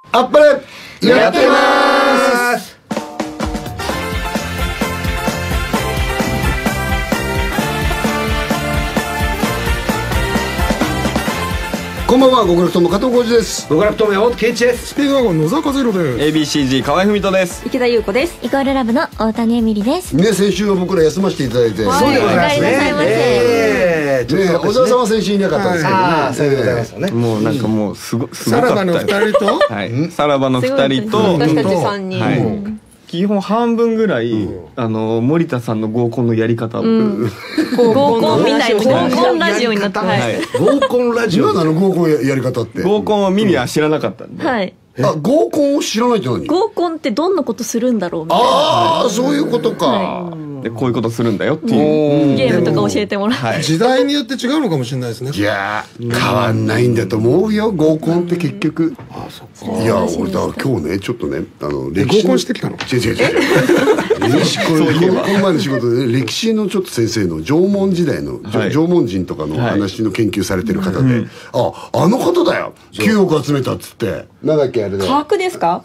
あっぱれやってます。こんばんは、極楽とも加藤浩次です。 極楽とも山本圭一です。 スピードワゴン野沢和弘です。 ABCG 河合文人です。 池田優子です。イコールラブの大谷恵美里です。 ね、先週は僕ら休ませていただいて、 そうでございますね。 小沢さんは先週いなかったんですけどね。 ああ、そうでございますよね。 もうなんかもうすごかったよ。 さらばの2人と、 はい、さらばの2人と私たち3人、 はい、基本半分ぐらい、森田さんの合コンのやり方を、 合コンみたいな合コンラジオになってます。 合コンラジオ。 何なの合コンやり方って。 合コンはミリは知らなかったんで、 はい。 あ、合コンを知らないって何？ 合コンってどんなことするんだろうみたいな。 ああ、そういうことか。 でこういうことするんだよっていうゲームとか教えてもらって、 時代によって違うのかもしれないですね。 いや変わんないんだと思うよ、合コンって結局。 ああ、そっか。 いや、俺だ今日ね、ちょっとね、歴史合コンしてきたの？ 違うこの前の仕事で歴史のちょっと先生の縄文時代の、縄文人とかの話の研究されてる方で、あの方だよ、9億集めたっつって。なんだっけあれで。 科博ですか？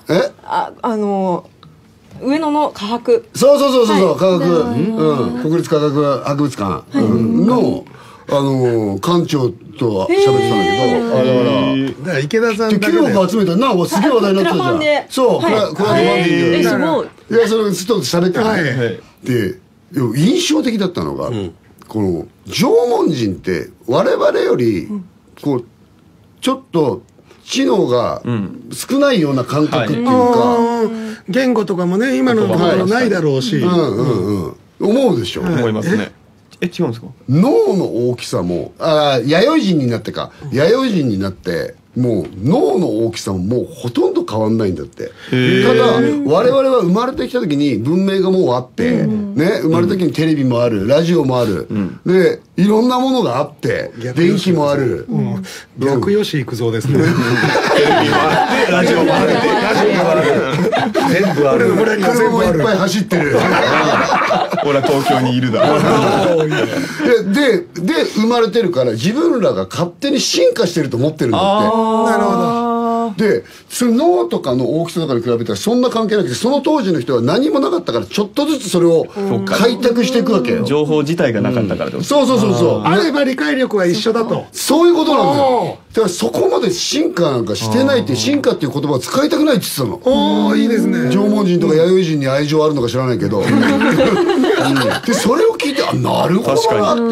上野の科博。 そう科学、国立科学博物館の館長と喋ってたんだけど、 だから池田さんだけで 9億集めたな、すげえ話題になってたじゃん。そう、クラウドファンディング。 すごい。 いや、それちょっと喋ってて、で印象的だったのが、この縄文人って我々よりこうちょっと知能が少ないような感覚っていうか、 言語とかもね、今のところないだろうし、 思うでしょ。 思いますね。違うんですか？ 脳の大きさも、弥生人になってか、弥生人になってもう脳の大きさももうほとんど変わんないんだって。ただ我々は生まれてきた時に文明がもうあって、ね、生まれた時にテレビもある、ラジオもある、でいろんなものがあって、電気もある。 逆吉幾三ですね。 テレビもあって、ラジオもあって、ラジオもある。全部ある。 車もいっぱい走ってる。 俺は東京にいるだろ。 で生まれてるから自分らが勝手に進化してると思ってるんだって。 なるほど。 でその脳とかの大きさとかに比べたらそんな関係なくて、その当時の人は何もなかったからちょっとずつそれを開拓していくわけよ。 情報自体がなかったからってこと。 そうあれば理解力は一緒だと。 そういうことなんだよ。だからそこまで進化なんかしてないって、進化っていう言葉を使いたくないって言ってたの。 おお、いいですね。 縄文人とか弥生人に愛情あるのか知らないけど、でそれを聞いて、なるほどなって。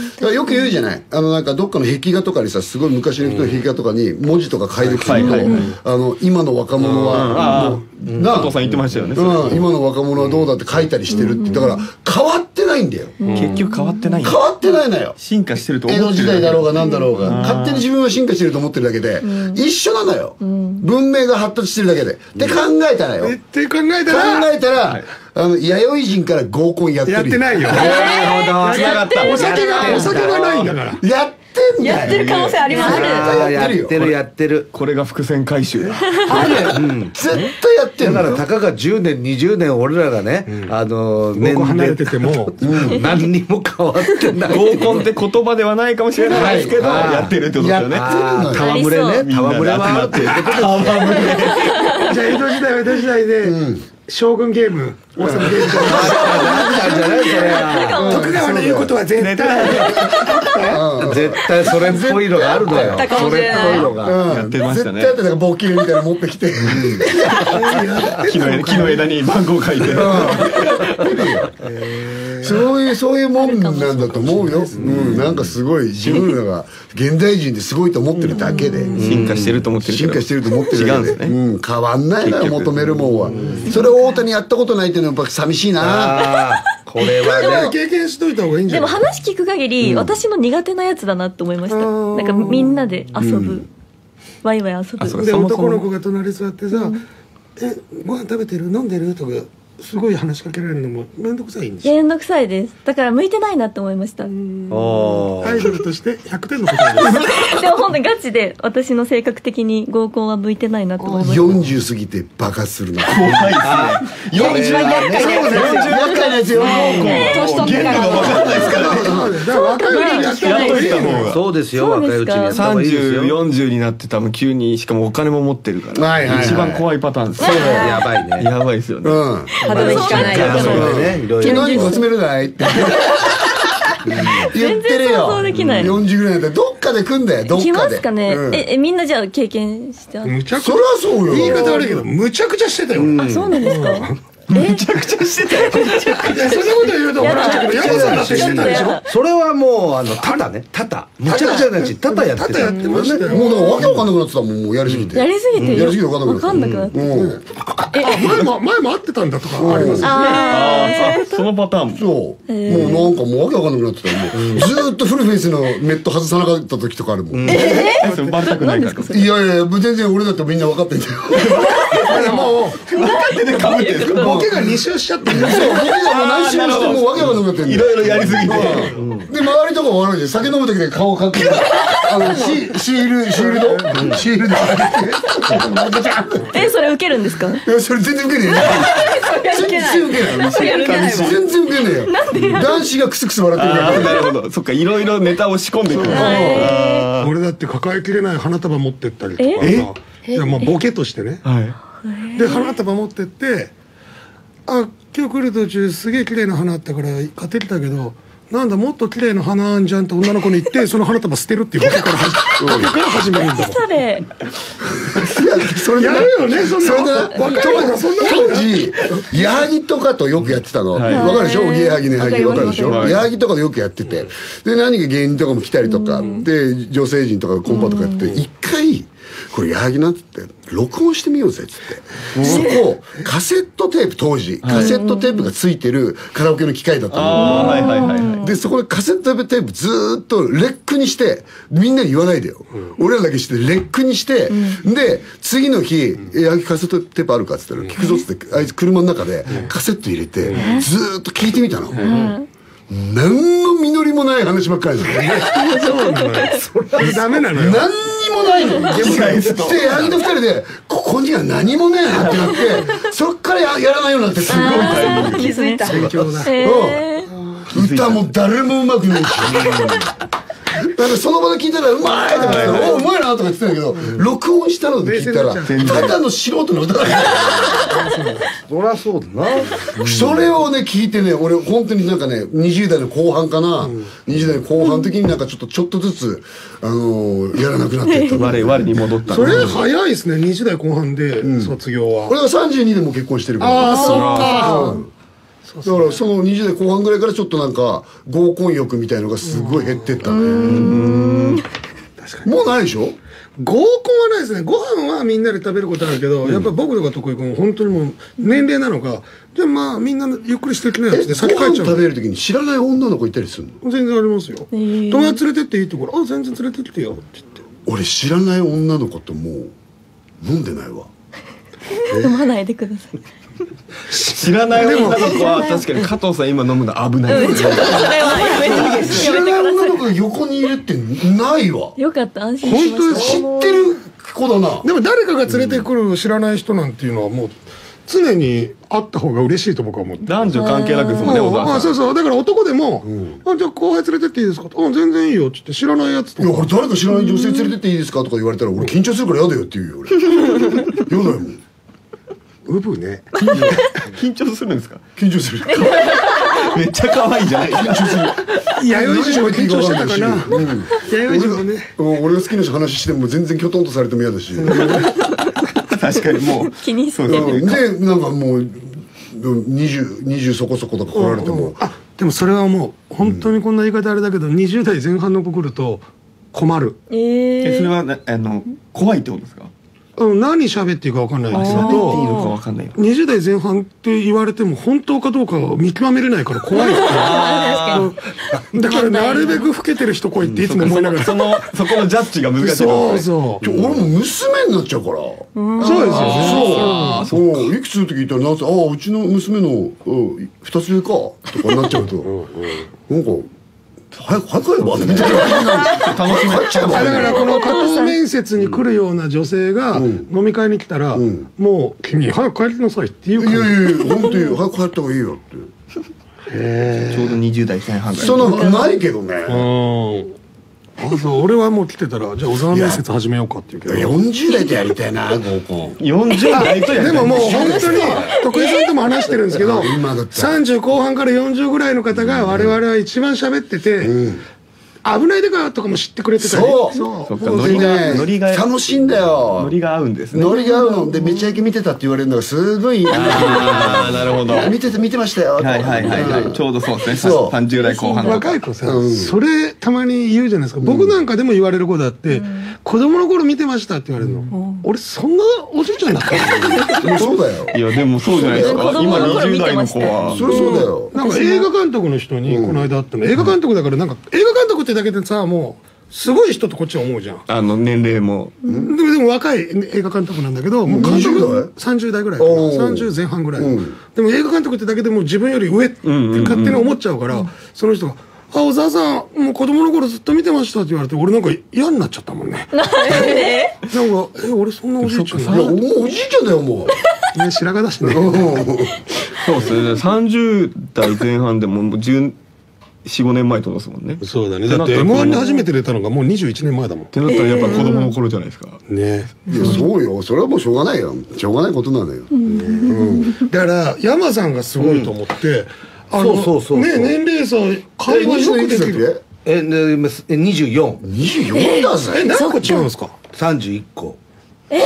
よく言うじゃない、なんかどっかの壁画とかにさ、すごい昔の人の壁画とかに文字とか解読すると、今の若者はもう加藤さん言ってましたよね。 今の若者はどうだって書いたりしてるって。だから変わってないんだよ。 結局変わってない。 変わってないのよ。 進化してると思江戸ってる。 時代だろうが何だろうが、勝手に自分は進化してると思ってるだけで、一緒なのよ。文明が発達してるだけで。って考えたらよ。 って考えたら、 弥生人から合コンやってる。 やってないよ。お酒がないんだから。 やってんだよ。 やってる可能性あります。 やってる。 これが伏線回収だ。 絶対やってんだからたかが10年20年俺らがね、 年齢離れてても何にも変わってない。 合コンって言葉ではないかもしれないですけど、やってるってことですよね。 戯れね、戯れはあるっていうことですよ。 じゃあ江戸時代で将軍ゲーム、王様ゲームじゃない。徳川の言うことは絶対それっぽいのがあるのよ。それっぽいのがやってましたね。 絶対やって、なんかボキみたいなの持ってきて、 木の枝に番号書いて。 そういうもんなんだと思うよ。なんかすごい自分らが現代人ですごいと思ってるだけで、 進化してると思ってる。 進化してると思ってるだけで、 違うんですね。 変わんないな、求めるもんは。それを大谷やったことないっていうのはやっぱ寂しいな。 これはね、 経験しといた方がいいんじゃない？ でも話聞く限り、私の苦手なやつだなって思いました。なんかみんなで遊ぶ、ワイワイ遊ぶ。 で男の子が隣座ってさ、ご飯食べてる飲んでるとかすごい話しかけられるのも面倒くさいんですよ。 めんどくさいです。だから向いてないなって思いました。でアイドルとして100点の答えです。 も本当にガチで私の性格的に合コンは向いてないなって思いました。 40過ぎて爆発するの怖いですね。 一番厄介なやつですよ。 厄介なやつよ。 年取ってから分かんないですからね。 だから若いうちにやってやっといた方が。 そうですよ、若いうちにやった方がいいですよ。 30、40になって多分急に、しかもお金も持ってるから、 はいはいはい一番怖いパターンです。 やばいね。 やばいですよね。 歯止め効かないやつ。 そうだね、いろいろ。 何個集めるないって言ってるよ。 全然想像できない 40ぐらいだったらどっかで来んだよ、どっかで。 来ますかね、 うんみんなじゃあ経験したむちゃくちゃそりゃそうよ。 言い方悪いけどむちゃくちゃしてたよ。 あ、そうなんですか。 めちゃくちゃしてたよ。 いやそんなこと言うと怒られちゃうけど山さんだってしてたでしょ。 それはもうタダね、タダ。むちゃくちゃなし、タダやってた。 タダやってましたよ。 もうだからわけわかんなくなってたもん、もうやりすぎて。 やりすぎてやりすぎてわかんなくなってわかんなくなって前も会ってたんだとかありますよ。 そのパターンも。 そう。もうなんかもうわけわかんなくなってたよ。もうずーっとフルフェイスのメット外さなかった時とかあるもん。いそれバレたくないから。 やいやいや、全然俺だってみんな分かってんだよ。 も分かっててかぶってるんですうか。 ボケが2周しちゃってるんですそう、 よ。 僕がもう何周もしてもうわけわかんなくなってんだよ。 いろいろやりすぎて。 で、周りとかも悪いじゃん。酒飲む時で顔かく。シールドシールドそれ受けるんですか。 いや、それ全然ウケねえよ。全然ウケない。全然ウケねえよ。男子がクスクス笑ってるから。 なるほど。そっか、いろいろネタを仕込んでくる。 俺だって抱えきれない花束持ってったりとかさ、いやまあボケとしてね。 はい。 で花束持ってって「あ今日来る途中すげえ綺麗な花あったから買ってきたけどなんだもっと綺麗な花あんじゃん」って女の子に言ってその花束捨てるっていうボケから始めるんだもん。 それそれでやるよねそんな。 それで若い子がそんなこと当時矢作とかとよくやってたの。わはいかるでしょ。おぎやはぎねはぎわかるでしょ。 はい矢作とかでよくやってて、で何か芸人とかも来たりとかで女性陣とかコンパとかやって一回これ矢作なんつって録音してみようぜっつってそこカセットテープ、当時カセットテープがついてるカラオケの機械だったの。 はいはいはい。 でそこでカセットテープずーっとレックにしてみんなに言わないでよ、俺らだけしてレックにして、で次の日「矢作カセットテープあるか?」っつったら「聞くぞ」っつってあいつ車の中でカセット入れてずーっと聞いてみたの。何の実りもない話ばっかりだダメなのよ。 何にもないの。で矢作と二人で「ここには何もねえな」ってなってそっからやらないようになってすごいタイミング。 気づいた。 最強だ。 歌も誰もうまくないし。だからその場で聞いたらうまいとか言って、おうまいなとか言ってたんだけど、録音したので聞いたらただの素人の歌だった。 そりゃそうだな。 それをね聞いてね、俺本当になんかね20代の後半かな、20代の後半の時になんかちょっとずつやらなくなっていった。 我に戻った。 それ早いですね。20代後半で卒業は。 俺は32でも結婚してるから。 ああそっか。 だからその20代後半ぐらいからちょっとなんか合コン欲みたいのがすごい減ってったね。 確かに。 もうないでしょ。 合コンはないですね。ご飯はみんなで食べることあるけど、やっぱり僕とか得意君本当にもう年齢なのか、じゃあまあみんなゆっくりしてきなやつで先ご飯帰っちゃう。 食べる時に知らない女の子いたりするの。 全然ありますよ。友達連れてっていいところ、あ全然連れてきてよって言って。 俺知らない女の子ともう飲んでないわ。 飲まないでください。 知らない女の子は確かに加藤さん今飲むの危ないです。 それはやめて知らない女の子が横にいるってないわ。 よかった安心しま本当した。 知ってる子だな。 でも誰かが連れてくる知らない人なんていうのはもう常にあった方が嬉しいと僕は思って。 男女関係なくですもんね、小あ沢さん。 そうそうだから男でも、あじゃあ後輩連れてっていいですかと、あ全然いいよって言って知らないやつといやか俺誰か知らない女性連れてっていいですかとか言われたら俺緊張するから嫌だよって言うよ俺。嫌だよもん。 うぶね緊張するんですか。 緊張する。 めっちゃ可愛いじゃないですか。 弥生人も緊張してたかな。弥生人もね俺が好きな人話しても全然きょとんとされても嫌だし。 確かにもう気にしてでなんかもう20そこそことか来られても。 あでもそれはもう本当にこんな言い方あれだけど、20代前半の子来ると困る。 それは怖いってことですか。 何喋っていいか分かんないですけ喋っていいのかどわかんないよ。 20代前半って言われても本当かどうかを見極めれないから怖いってだからなるべく老けてる人来いっていつも思いながらそこのジャッジが難しいですね。 そうそう俺も娘になっちゃうから。 そうですよねそういくつの時言ったらなんせうちの娘の2つ上かとかになっちゃうとなんか早く帰ればみたいな楽しめちゃうだからこの加藤面接に来るような女性が飲み会に来たらもう君早く帰りなさいって言うからいや本当に早く帰った方がいいよってちょうど20代前半ぐらい。 そんなないけどね。 そう俺はもう来てたらじゃあ小沢面接始めようかっていうけど 40代でやりたいな合コン。 40代とやりたい。 でももう本当に徳井さんとも話してるんですけど今だったら 30後半から40ぐらいの方が我々は一番喋ってて危ないでかとかも知ってくれてたりそうそっか、 ノリが楽しいんだよ。 ノリが合うんですね。 ノリが合うのでめちゃイケ見てたって言われるのがすごいああ、なるほど。 見てましたよ。 はいはいはいはい。ちょうどそうですね。 そう 30代後半とか。 若い子さそれたまに言うじゃないですか僕なんかでも言われることあって子供の頃見てましたって言われるの俺そんなおじいちゃんだったもうそうだよ。 いやでもそうじゃないですか。 子供今の頃 20代の見てました子は。 それそうだよ。 なんか映画監督の人にこの間会ったの映画監督だからなんか映画監督ってだけでさもうすごい人とこっちは思うじゃん年齢も。 でも若い映画監督なんだけどもう監督30代ぐらいかな30前半ぐらいでも映画監督ってだけでもう自分より上って勝手に思っちゃうからその人が「小沢さんもう子供の頃ずっと見てました」って言われて俺なんか嫌になっちゃったもんねなんか俺そんなおじいちゃんいやもうおじいちゃんだよもう。 ね白髪だしねそうですね。30代前半でも14、15年前とですもんね。 そうだねだって M1 に初めて出たのがもう21年前だもんってなったらやっぱ子供の頃じゃないですか。 ねいやそうよ。それはもうしょうがないよ。しょうがないことなのよ。 だから山さんがすごいと思ってそうね年齢差会話よくできる 24 24だぜ。 何個違うんですか 31個会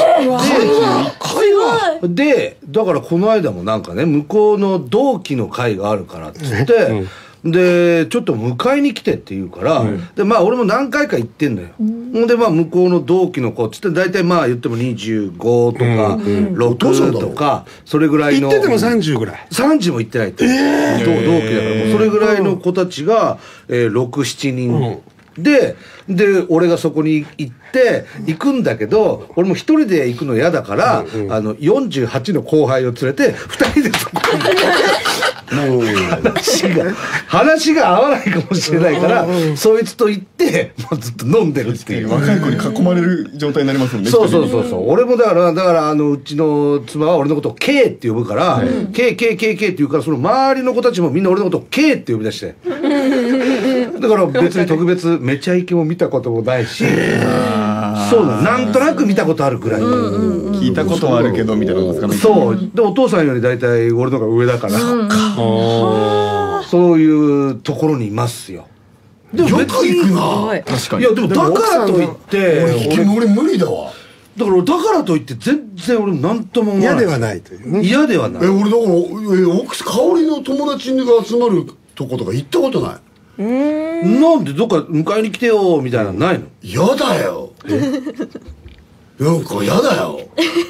話でだからこの間もなんかね向こうの同期の会があるからっつってでちょっと迎えに来てって言うからでまあ俺も何回か行ってんのよほんでまあ向こうの同期の子っつって大体まあ言っても25とか6とかそれぐらいの言ってても30ぐらい 30も行ってないって同期だからもうそれぐらいの子たちが67人で俺がそこに行くんだけど俺も一人で行くの嫌だから48の後輩を連れて2人でそこに話が合わないかもしれないからそいつと行ってもうずっと飲んでるっていう若い子に囲まれる状態になりますもんね。 そう俺もだからうちの妻は俺のことを K って呼ぶから「K って言うからその周りの子たちもみんな俺のことを K って呼び出してだから別に特別めちゃイケも見たこともないしそうだなんとなく見たことあるぐらい聞いたことはあるけどみたいなことですかね。 そうでお父さんより大体俺の方が上だからそういうところにいますよ。でもよく行くな。 確かに。 いやでもだからといって俺無理だわ。 だからといって全然俺何とも思わない嫌ではないというね嫌ではない俺だから奥さん香りの友達が集まるとことか行ったことない。 なんでどっか迎えに来てよみたいなのないの嫌だよ。なんか嫌だよ。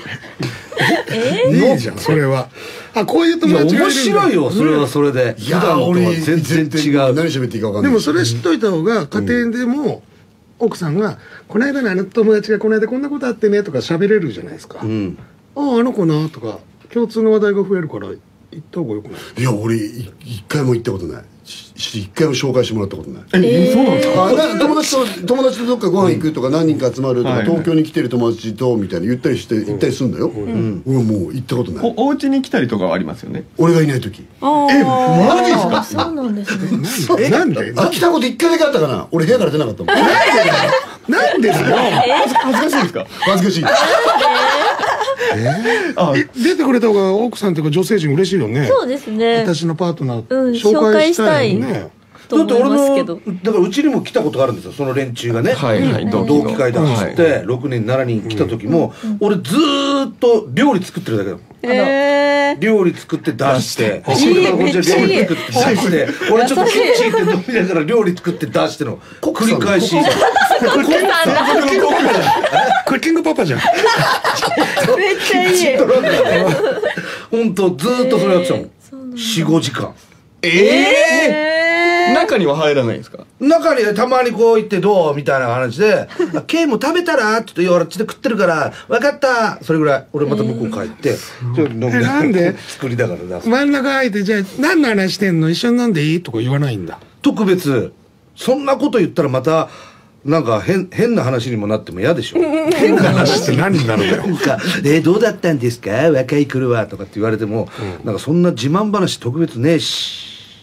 いいじゃんそれはこういう友達がいるんだ面白いよそれはそれでいや俺全然違う何喋っていいか分かんない。 でもそれ知っといた方が家庭でも奥さんが「この間のあの友達がこの間こんなことあってね」とか喋れるじゃないですか「ああの子な」とか共通の話題が増えるから行った方がよくない？ いや俺一回も行ったことない。一回も紹介してもらったことない。 そうなんですか。 友達とどっかご飯行くとか何人か集まるとか東京に来てる友達とみたいな言ったりして行ったりするんだよ。俺もう行ったことない。 お家に来たりとかはありますよね。 俺がいない時。 マジですか。 そうなんですね。 なんで来たこと一回だけあったかな。俺部屋から出なかったもん。 なんでだよ恥ずかしいですか。 恥ずかしい。 出てくれた方が奥さんというか女性陣嬉しいよね。 そうですね。 私のパートナー紹介したいよね。 と思いますけど。 だからうちにも来たことがあるんですよ、その連中がね。 はいはい、 同期会だっつって6年7人来た時も、俺ずーっと料理作ってるだけだもん。料理作って出していいめっちゃいい料理作って出して俺ちょっとキッチンで飲みながら料理作って出しての繰り返し。 クッキングパパじゃん。 めっちゃいい。 本当ずーっとそれやってたもん。4、5時間。 中には入らないんですか？ 中にたまにこう行ってどうみたいな話で「ケイも食べたら?」って言って「俺あっちで食ってるから分かった」それぐらい。俺また向こう帰ってちょっと飲みながらなんで作りながら出す。 真ん中空いて、じゃあ何の話してんの、一緒に飲んでいいとか言わないんだ。 特別そんなこと言ったらまたなんか変な話にもなっても嫌でしょ。 変な話って何になるんだよ。 なんかどうだったんですか若い頃はとかって言われても、なんかそんな自慢話特別ねえし。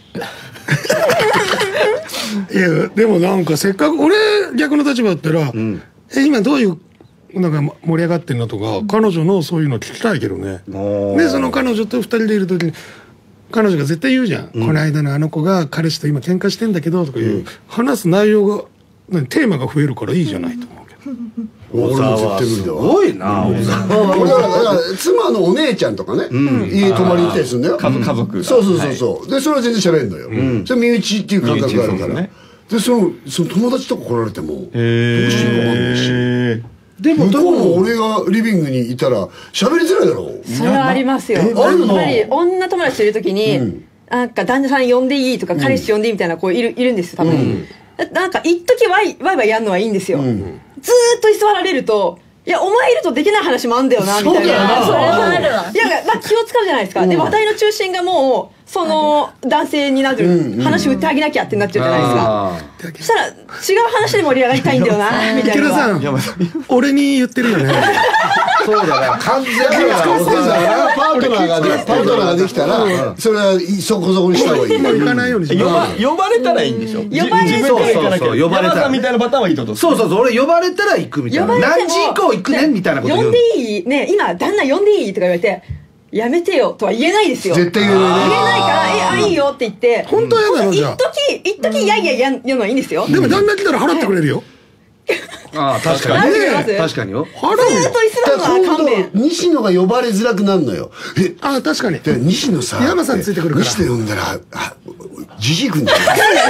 いやでもなんかせっかく俺逆の立場だったら、今どういうなんか盛り上がってんのとか、彼女のそういうの聞きたいけどね。でその彼女と2人でいる時に彼女が絶対言うじゃん、この間のあの子が彼氏と今喧嘩してんだけどとかいう、話す内容がテーマが増えるからいいじゃないと思うけど。 俺も絶対無理だすわ。 ごいな小沢。 俺だから妻のお姉ちゃんとかね、家泊まりに行ったりするんだよ。 家族がそうそう。でそれは全然喋るのよ。それ身内っていう感覚があるから。でその友達とか来られてもどうしていいか分かんないし。 でも向こうも俺がリビングにいたら喋りづらいだろ。 それはありますよ。やっぱり女友達といる時に、なんか旦那さん呼んでいいとか彼氏呼んでいいみたいな子いるんですよ、多分。なんか一時ワイワイやるのはいいんですよ。ずーっと居座られると、いやお前いるとできない話もあんだよなみたいな。 それはあるわ。 いや気を使うじゃないですか。で話題の中心がもうその男性になる、話振ってあげなきゃってなっちゃうじゃないですか。そしたら違う話で盛り上がりたいんだよなみたいな。 池田さん、俺に言ってるよね。 そうだな、完全にパートナーができたらそれはそこそこにした方がいい。 もう行かないようにしよう。 呼ばれたらいいんでしょ？ 呼ばれたら呼ばれたらみたいなパターンはいいってこと？ そう俺呼ばれたら行くみたいな。何時以降行くねみたいなこと言う。 呼んでいいね、今旦那呼んでいいとか言われてやめてよとは言えないですよ。 絶対言えないね。 言えないからいいよって言って本当は嫌なのじゃあ。 一時いや言うのはいいんですよ。 でも旦那来たら払ってくれるよ。 ああ確かに確かによ。 ずーっと居座るのは勘弁。 西野が呼ばれづらくなるのよ。 ああ確かに。 で西野さ山さんついてくるから西野呼んだらじじいくんだよ。 か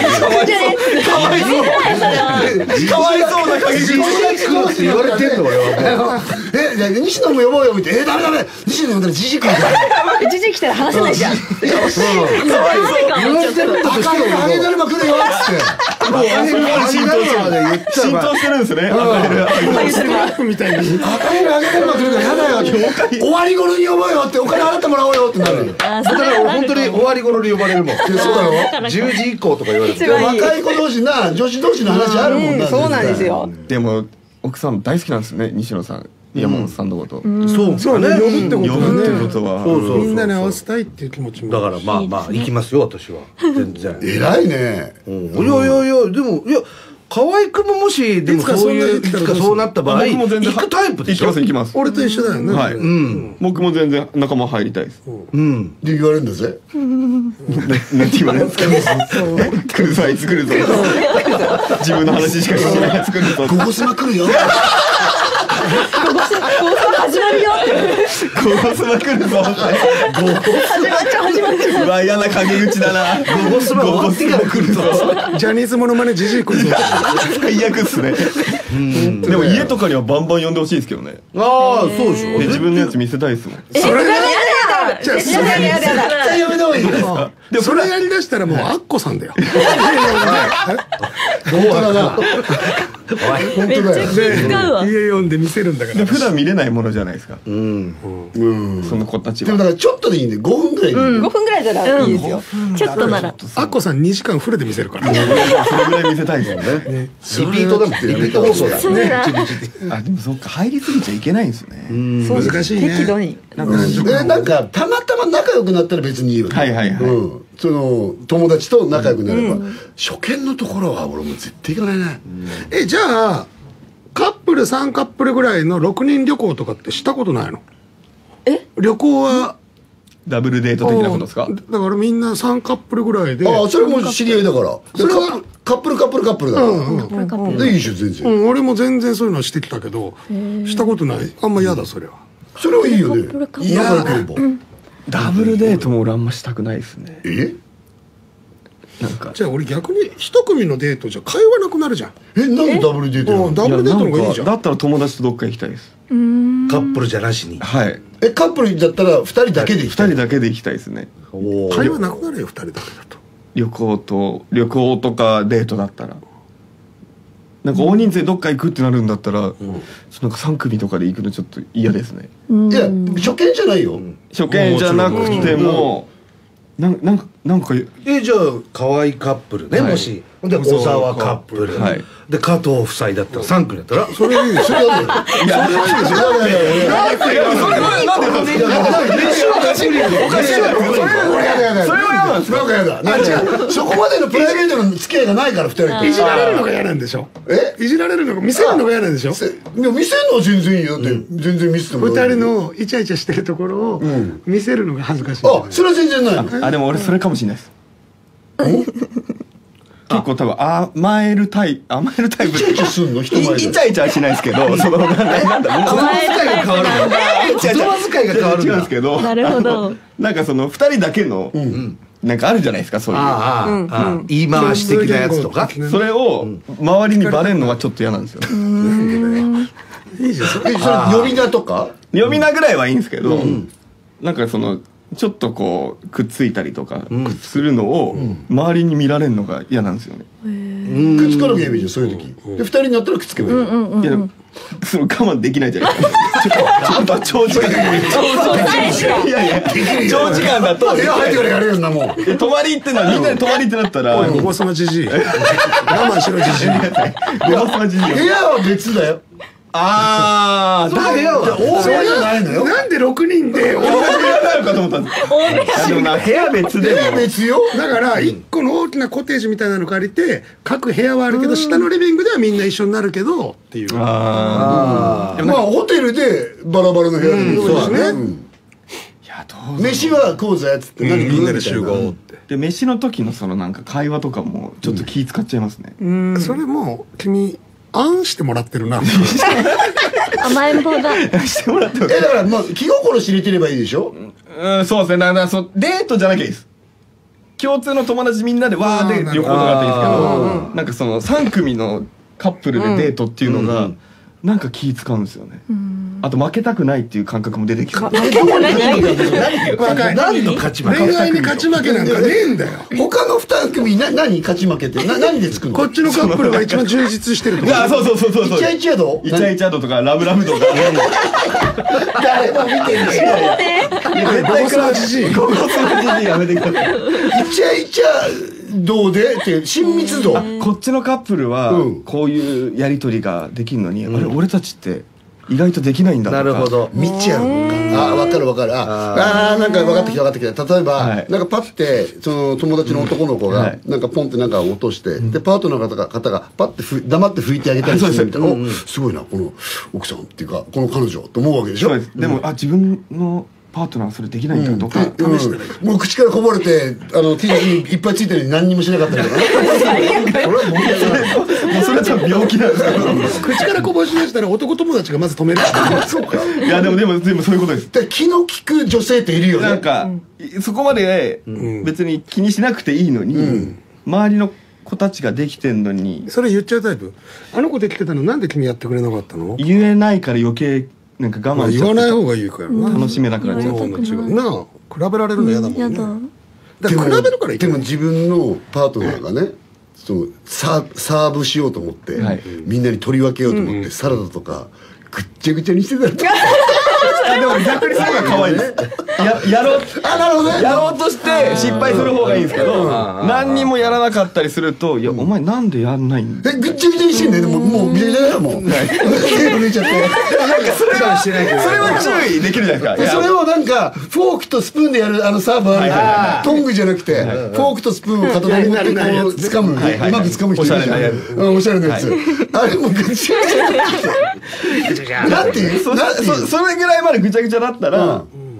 わいそうな限り。 って言われてんの俺は。 西野も呼ぼうよみたいな。ダメ西野呼んだらじじいくんだよ。 じじい来たら話せないじゃん。 言われてるんだとしてもあげだるま来るよっつって。 もう浸透してるんですね。 みたいに。 赤いのあげだるま来るからやだよ。終わり頃に呼ぼうよってお金払ってもらおうよってなる。 あだから俺本当に終わり頃に呼ばれるもん。 そうだろ。 10時以降とか言われて。 若い子同士な女子同士の話あるもんな。 そうなんですよ。 でも奥さん大好きなんですね、西野さん、山本さんのこと。 そうね、呼ぶってこと呼ぶってはね。 ことは。 そうみんなに合わせたいっていう気持ちも。 だからまあ行きますよ私は全然。 偉いね。 いやでも河合君ももしでもそういういつかそうなった場合僕も全然行くタイプでしょ？ 行きます。 俺と一緒だよね。 はい。僕も全然仲間入りたいです。 で言われるんだぜ。 なんて言われるんですか？来るぞあいつ来るぞ。自分の話しかしないやつ来るぞ。 ゴゴスマ来るよ。 始まるよって。 ゴゴスマ来るぞ。 始まっちゃう。 うわ嫌な陰口だな。 ゴゴスマ終わってから来るぞ。 ジャニーズモノマネじじい来るぞ。 最悪っすね。でも家とかにはバンバン呼んでほしいですけどね。 ああそうでしょ。 自分のやつ見せたいですもん。 それやだじゃあやだやだ。 絶対やめた方がいいよ。 でそれやりだしたらもうアッコさんだよ。 本当だな。本当だよ。 使うわ。 家読んで見せるんだから。 普段見れないものじゃないですか。その子たちは。 でもだからちょっとでいいんで5分ぐらいでいい。 5分ぐらいならいいですよ。 ちょっとなら。 アッコさん2時間フルで見せるから。 それぐらい見せたいですもんね。 リピートだもん。リピート放送だ。 そうだ。 あでもそっか入りすぎちゃいけないんですね。 難しいね。 適度に。 なんかたまたま仲良くなったら別にいいよね。 はいはいはい。 その友達と仲良くなれば、初見のところは俺も絶対行かないね。 じゃあカップル3カップルぐらいの6人旅行とかってしたことないの？旅行はダブルデート的なことですか？ だからみんな3カップルぐらいで。 ああ、それも知り合いだから。それはカップルだから。で、いいでしょ、全然。 俺も全然そういうのはしてきたけど、したことない。あんま嫌だ、それは。 それはいいよね。 いや、ダブルデートも俺あんましたくないですね。なんかじゃあ俺逆に一組のデートじゃ会話なくなるじゃん。 なんでダブルデートなの？ ダブルデートの方がいいじゃん。 だったら友達とどっか行きたいです。 カップルじゃなしに。 はい。 カップルだったら2人だけで行きたい。 2人だけで行きたいですね。 会話なくなるよ、2人だけだと。 旅行とかデートだったら。なんか大人数でどっか行くってなるんだったら、なんか3組とかで行くのちょっと嫌ですね。 いや、初見じゃないよ。 初見じゃなくても、なんかじゃあ河合カップルね、もしで小沢カップルで加藤夫妻だったら3組だったらそれいいそれはねいやそこまでのプライベートの付き合いがないから2人といじられるのが嫌なんでしょ。いじられるのが見せるのが嫌なんでしょ。 見せるのは全然いいよって全然見せても 2人のイチャイチャしてるところを見せるのが恥ずかしい。 あ、それは全然ない。 でも俺それかもしれないです。結構多分甘えるタイプ。イチャイチャすんの？人前でイチャイチャはしないですけど、そのなんだ言葉遣いが変わるの。言葉遣いが変わるんですけど、 なるほど。 なんかその2人だけのなんかあるじゃないですか、そういう言い回し的なやつとか、 それを周りにバレるのがちょっと嫌なんですよね。 いいじゃん。それ呼び名とか呼び名ぐらいはいいんですけど、なんかそのちょっとこうくっついたりとかするのを周りに見られるのが嫌なんですよね。 くっつかなきゃいいじゃん、そういう時で2人になったらくっつけばいい。 いやその我慢できないじゃないですか。ちょっと長時間長時間だと部屋入ってからやれるんだもん。 泊まりってのはみんなで泊まりってなったら、 おいゴボスのじじい、我慢しろじじい。 ゴボスのじじい。 部屋は別だよ。 ああ、 部屋は大部屋じゃないのよ。 なんで6人で同じ部屋なのかと思ったんです。でもな、部屋別でも。 部屋別よ。 だから1個の大きなコテージみたいなの借りて、各部屋はあるけど下のリビングではみんな一緒になるけどっていう。 まあホテルでバラバラの部屋でそうですね。 いや、どう飯はこうぜっつって何みんなで集合って。 で飯の時のそのなんか会話とかもちょっと気使っちゃいますね。 それも君あんしてもらってるな。 甘えん坊だ。 してもらっても。 だからまあ気心知れてればいいでしょ。 そうですね。だからデートじゃなきゃいいです。共通の友達みんなでわーで旅行とかあっていいですけど、なんかその3組のカップルでデートっていうのがなんか気使うんですよね。あと負けたくないっていう感覚も出てきて。 何の勝ち負け？恋愛に勝ち負けなんかねえんだよ。 他の2組何勝ち負けって何で作るの？ こっちのカップルが一番充実してるとか。 そう。イチャイチャド？ イチャイチャドとかラブラブとか。 誰も見てんねえ。ゴボスのじじい。 ゴボスのじじいやめてください。 イチャイチャどうでって親密度。 こっちのカップルはこういうやり取りができるのに、あれ俺たちって意外とできないんだとか。 なるほど。 見ちゃうのか。分かる分かる。なんか分かってきた。例えばなんかパッてその友達の男の子がなんかポンってなんか落としてでパートナーの方がパッて黙って拭いてあげたりするみたいな。お、すごいなこの奥さんっていうかこの彼女と思うわけでしょ。 でも自分のパートナーそれできないんだとか試してない。 もう口からこぼれてTシャツにいっぱいついてるのに何にもしなかったりとかね。それは問題ない。 もうそれはちょっと病気なんですけど。 口からこぼし出したら男友達がまず止める。 そうか。 いやでもそういうことです。 で気の利く女性っているよね。 なんかそこまで別に気にしなくていいのに周りの子たちができてんのに。 それ言っちゃうタイプ。あの子できてたのなんで君やってくれなかったの？ 言えないから余計なんか我慢しちゃって。 言わない方がいいからな。 楽しめなくなっちゃう。 なあ比べられるの嫌だもんね。だから比べるからいい。 でも自分のパートナーがねそのサーブしようと思ってみんなに取り分けようと思ってサラダとかぐっちゃぐちゃにしてたら。 でも逆にそれが可愛いです。やろうとして失敗する方がいいんですけど、何にもやらなかったりすると、いやお前なんでやんないんだ。 ぐっちゃぐちゃにしてんだよ。もうぐちゃぐちゃだよもう。全部抜いちゃって。 なんかそれは注意できるじゃないですか。 それをなんかフォークとスプーンでやるサーブあるからトングじゃなくてフォークとスプーンを片手に持ってこう掴むうまく掴む人いるじゃん。おしゃれなやつ。あれもぐちゃぐちゃ。なんていう？ それぐらいまでぐちゃぐちゃだったら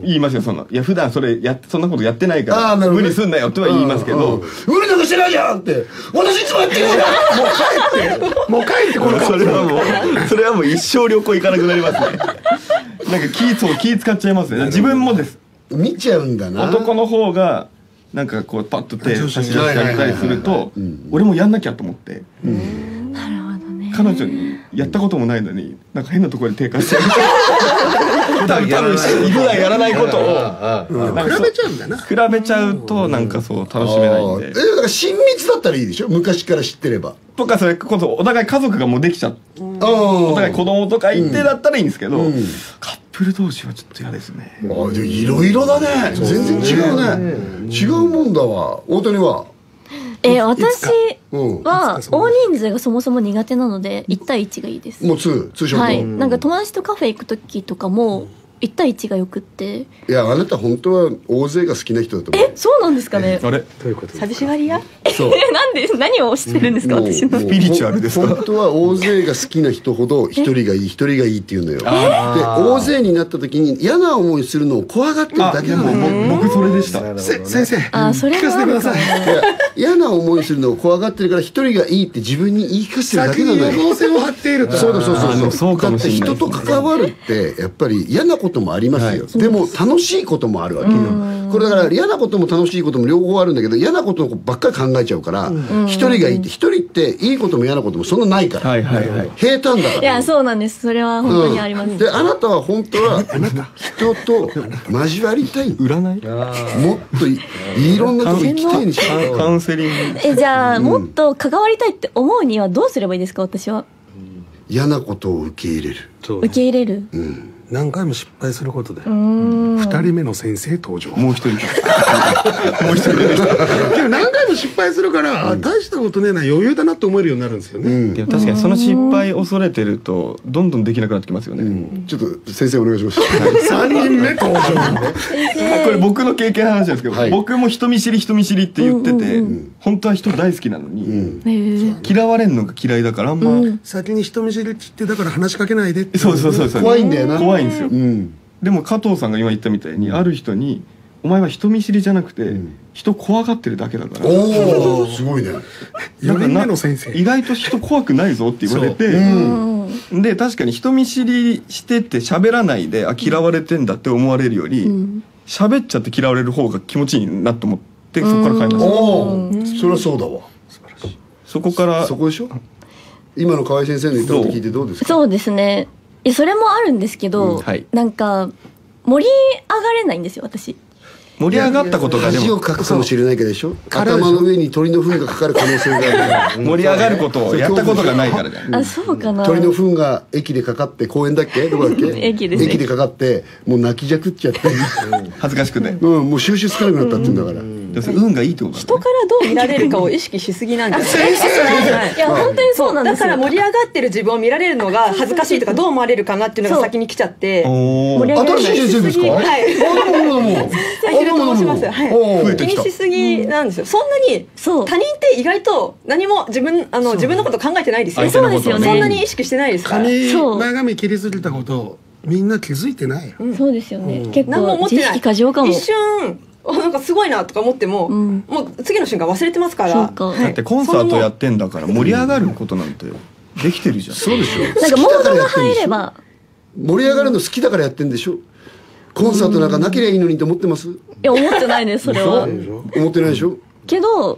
言いますよ。いや普段そんなことやってないから無理すんなよとは言いますけど、 無理なんかしてないじゃんって私いつもやってるじゃんもう帰ってこなかった。 それはもう一生旅行行かなくなりますね。なんか気使っちゃいますね。自分もです。 見ちゃうんだな。 男の方がなんかこうパッと手差し出してやったりすると俺もやんなきゃと思って、 なるほどね。 彼女にやったこともないのになんか変なところで手貸して普段やらないことを比べちゃうんだな。 比べちゃうとなんかそう楽しめないんで。 だから親密だったらいいでしょ、昔から知ってれば。 とかそれこそお互い家族がもうできちゃって、お互い子供とかいてだったらいいんですけど、カップル同士はちょっと嫌ですね。 いろいろだね。全然違うね。違うもんだわ。大谷は私は大人数がそもそも苦手なので1対1がいいです。 もうツーショット。 はい。なんか友達とカフェ行く時とかも1対1がよくって。 いや、あなた本当は大勢が好きな人だと思う。 そうなんですかね。 あれどういうこと？ 寂しがり屋？ そう。 なんで何をしてるんですか、私の。 スピリチュアルですか？ 本当は大勢が好きな人ほど一人がいい、一人がいいって言うのよ。で、大勢になった時に嫌な思いするのを怖がってるだけなのよ。 僕それでした。 先生、 それ聞かせてください。 嫌な思いするのを怖がってるから一人がいいって自分に言い聞かせてるだけ先なのよ。 に予防線を張っていると。 そうだそうかもしれない。 だって人と関わるってやっぱり嫌なこともありますよ。でも楽しいこともあるわけよ。これだから嫌なことも楽しいことも両方あるんだけど、嫌なことばっかり考えちゃうから一人がいいって、一人っていいことも嫌なこともそんなないから、平坦だから。 いや、そうなんです。それは本当にあります。 で、あなたは本当は人と交わりたい。 占いもっといろんなとこ行きたいにしよう。 カウンセリング。 じゃあもっと関わりたいって思うにはどうすればいいですか、私は。 嫌なことを受け入れる。 受け入れる。 何回も失敗することで2人目の先生登場。 もう一人もう一人でも何回も失敗するから大したことねえな、余裕だなって思えるようになるんですよね。 でも確かにその失敗恐れてるとどんどんできなくなってきますよね。 ちょっと先生お願いします。 3人目登場。 これ僕の経験の話なんですけど、僕も人見知りって言ってて本当は人大好きなのに嫌われるのが嫌いだからあんま先に人見知りって言ってだから話しかけないでって。 そう怖いんだよな。 怖いんですよ。でも加藤さんが今言ったみたいにある人にお前は人見知りじゃなくて人怖がってるだけだから、 おおすごいね。 4人目の先生意外と人怖くないぞって言われて、で確かに人見知りしてて喋らないで嫌われてんだって思われるより喋っちゃって嫌われる方が気持ちいいなと思ってそこから変えました。 おおそれはそうだわ。 そこからそこでしょ。今の河合先生の言ったこと聞いてどうですか。 そうですね。いや、それもあるんですけど、なんか盛り上がれないんですよ、私。 盛り上がったことがでも恥をかくかもしれないけどでしょ。頭の上に鳥の糞がかかる可能性がある。 盛り上がることをやったことがないからじゃない。 そうかな。 鳥の糞が駅でかかって公園だっけどこだっけ駅ですね。 駅でかかってもう泣きじゃくっちゃって恥ずかしくてもう収集つかなくなったって言うんだから。 運がいいってことだね。 人からどう見られるかを意識しすぎなんですよ。 いや本当にそうなんですよ。 だから盛り上がってる自分を見られるのが恥ずかしいとかどう思われるかなっていうのが先に来ちゃって。 新しい先生ですか。 はい。ひろと申します。はい。気にしすぎなんですよ。そんなに他人って意外と何も自分のこと考えてないですよ。 そうですよね。 そんなに意識してないですから。 前髪切りすぎたことみんな気づいてないよ。 そうですよね。結構知識過剰かも。 一瞬なんかすごいなとか思っても、もう次の瞬間忘れてますから。 だってコンサートやってんだから盛り上がることなんてできてるじゃん。 そうでしょ。 なんかモードが入れば盛り上がるの好きだからやってんでしょ。コンサートなんかなければいいのにと思ってます。いや思ってないですそれは。 思ってないでしょ。 けど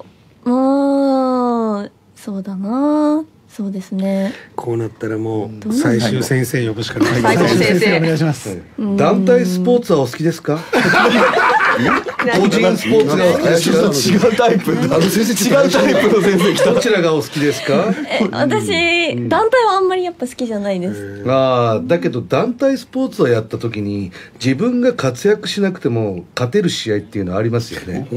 そうだな。そうですね。 こうなったらもう最終先生呼ぶしかない。 最終先生お願いします。 団体スポーツはお好きですか？個人スポーツが違うタイプだ。違うタイプの先生来た。 どちらがお好きですか？ 私団体はあんまりやっぱ好きじゃないです。 だけど団体スポーツをやった時に自分が活躍しなくても勝てる試合っていうのはありますよね。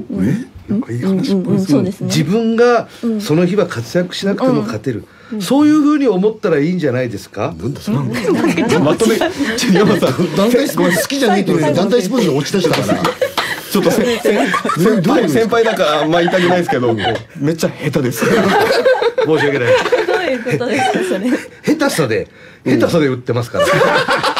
そうですね。 自分がその日は活躍しなくても勝てる。そういうふうに思ったらいいんじゃないですか？ なんだそれ。 まとめ。山さん団体スポーツ好きじゃないって言うのに団体スポーツに落ち出したから。 ちょっと先輩だからあんま言いたくないですけどめっちゃ下手です。 申し訳ない。 どういうことですかそれ。 下手さで打ってますから。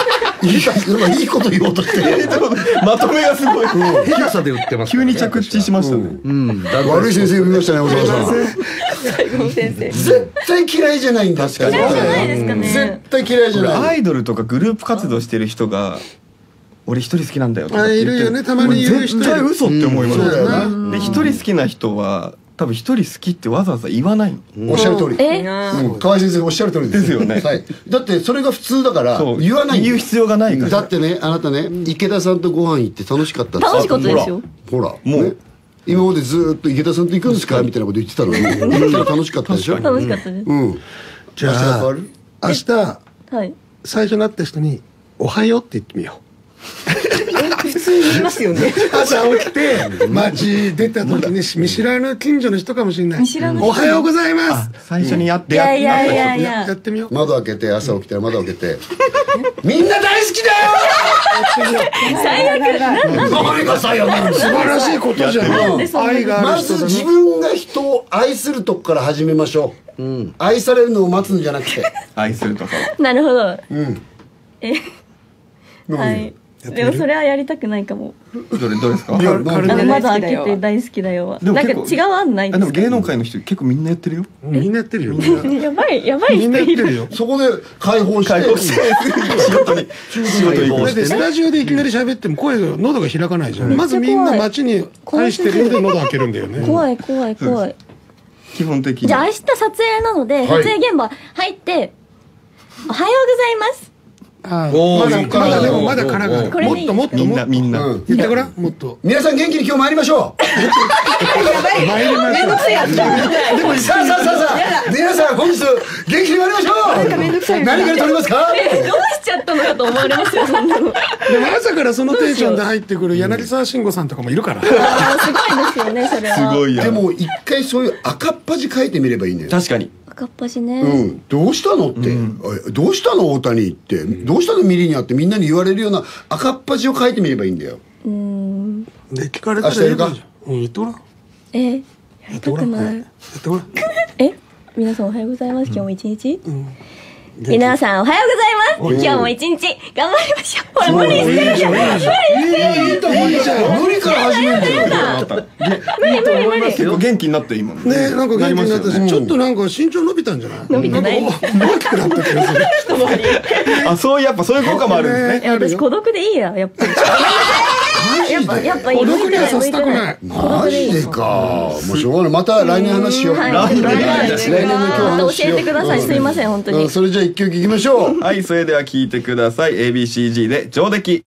いいこと言おうとしてまとめがすごい広さで売ってますからね。 急に着地しましたね。 悪い先生呼びましたね、小沢さん。 最後の先生。 絶対嫌いじゃないんだ。 確かに嫌いじゃないですかね。 絶対嫌いじゃない。 アイドルとかグループ活動してる人が俺一人好きなんだよとかって言っているよね、たまに言う人いる。 絶対嘘って思います。 そうだよな。 で一人好きな人は多分一人好きってわざわざ言わないの。 おっしゃる通り。 え、 河合先生がおっしゃる通りですよねはい。だってそれが普通だからそう言わない。 言う必要がないから。 だってね、あなたね、池田さんとご飯行って楽しかったって。 楽しかったですよ。 ほら、 もうね今までずーっと池田さんと行くんですかみたいなこと言ってたのに、行ったら楽しかったでしょ。 楽しかったです。 うん。 じゃ明日変わある？ 明日はい。 最初に会った人に「おはよう」って言ってみよ普通に言いますよね。 う。朝起きて街出た時に見知らぬ近所の人かもしれない。 見知らぬ人おはようございます。 最初にやっていやいやいやいやや。 ってみよう。 窓開けて、朝起きたら窓開けてみんな大好きだ最悪。 よ。何がさよなる素晴らしいことじゃん。 でそんな愛があまる人だず自ね。 分が人を愛するとこから始めましょう。愛されるのを待つんじゃなくて。 愛するとかなるほど。 うん。 え、はい。でもそれはやりたくないかも。 どれですか？ いや彼ね窓開けて大好きだよは。なんか違う案ないですか？ でも芸能界の人結構みんなやってるよ。 みんなやってるよ。 やばいやばいみんなや人いる。 ってるよ。 そこで解放して。 仕事にだってスタジオでいきなり喋っても声が喉が開かないじゃん。まずみんな街に愛してるので喉開けるんだよね。 怖い怖い怖い。 基本的に。 じゃあ明日撮影なので、撮影現場入っておはようございます。 ああおーまだでもまだ殻がある。 これでいいもっともっとみんもっとなみんな。 うん言ってごらん。もっと皆さん元気に今日参りましょう。 参りましょう。 でもさあさあさあさあ皆さん本日元気に参りましょう。 なんかめんどくさいですね何から取りますか？ どうしちゃったのかと思われますよそんなの。 でも朝からそのテンションで入ってくる柳沢慎吾さんとかもいるから。 あーすごいですよねそれは。 すごいや。 でも一回そういう赤っ端書いてみればいいんだよ。 確かに。 赤っ端ね。 うん、どうしたのって、どうしたの大谷って、どうしたのミリにあってみんなに言われるような赤っ端を書いてみればいいんだよ。 で聞かれたら言えばいいじゃん。言ってごらん。 やりたくない。 やってごらん。 皆さんおはようございます。今日も一日。皆さんおはようございます。今日も一日頑張りましょう。ほら無理してるじゃん。無理してるじゃん。 いいじゃん。無理から始めるんだよ。 無理。 結構元気になっていいもんね。 ねなんか元気になったし、 りますよね。 ちょっとなんか身長伸びたんじゃない？ 伸びてないんか大きくなった気がする。 あ、そうやっぱそういう効果もあるんですね。 いや私孤独でいいややっぱり。やっぱいい。 孤独にはさせたくない。 マジでか。もうしょうがない。また来年話しよう。 はい来年の今日また教話しよう。 えてください。すいません本当に。 それじゃあ一曲いきましょう。 はい、それでは聞いてください。ABCG で上出来。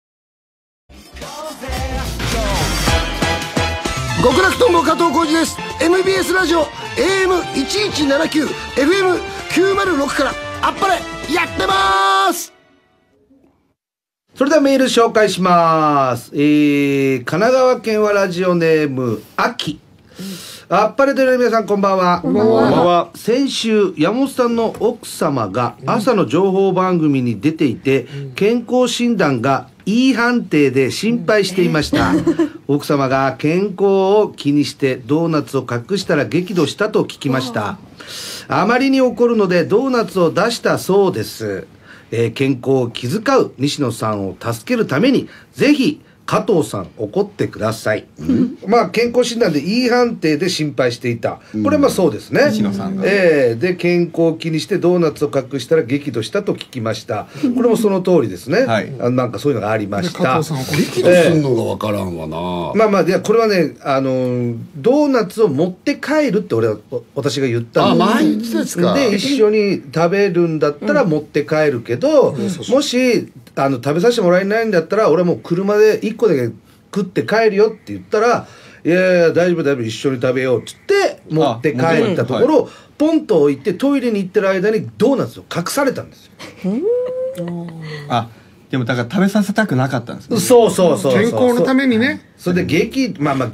極楽とんぼ加藤浩次です。 MBS ラジオ AM1179 FM906 からあっぱれやってまーす。 それではメール紹介します。神奈川県はラジオネーム秋。あっぱれでの皆さんこんばんは。 こんばんは。 先週山本さんの奥様が朝の情報番組に出ていて、健康診断が E 判定で心配していました。奥様が健康を気にしてドーナツを隠したら激怒したと聞きました。あまりに怒るのでドーナツを出したそうです。健康を気遣う西野さんを助けるためにぜひ加藤さん怒ってください。まあ健康診断で E 判定で心配していた。これまあそうですね。 西野さんがで健康を気にしてドーナツを隠したら激怒したと聞きました。これもその通りですね。 はいなんかそういうのがありました。 加藤さん怒り激怒すんのがわからんわな。 まあまあ、いやこれはね、ドーナツを持って帰るって私が言ったんです。 毎日ですか。 で一緒に食べるんだったら持って帰るけど、もし食べさせてもらえないんだったら俺はもう車で1個だけ食って帰るよって言ったら、いやいや大丈夫大丈夫一緒に食べようっつって持って帰ったところ、ポンと置いてトイレに行ってる間にドーナツを隠されたんですよ。 あ、でもだから食べさせたくなかったんですね。 そうそうそうそう。 健康のためにね。 それで激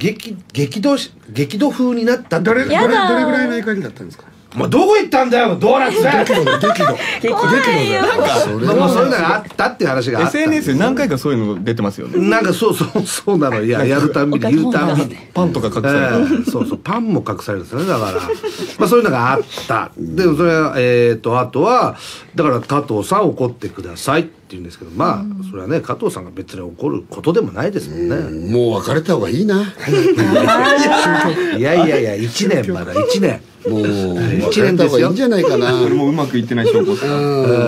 怒風になったどれぐやだらいの怒りだったんですか？ もうどこ行ったんだよドーナツ激怒。 怖いよ。 もうそういうのがあったっていう話があった。 SNS で何回かそういうの出てますよね。 なんかそうなの。いややるたんびに言うたんびにパンとか隠された。 そうそうパンも隠されるんですよね。だからまあそういうのがあった。でもそれはあとはだから加藤さん怒ってください。 言うんですけど、まあそれはね加藤さんが別に怒ることでもないですもんね。 もう別れた方がいいな。 いやいやいや1年まだ1年。 もう別れた方がいいんじゃないかな。 それもうまくいってない証拠ですか。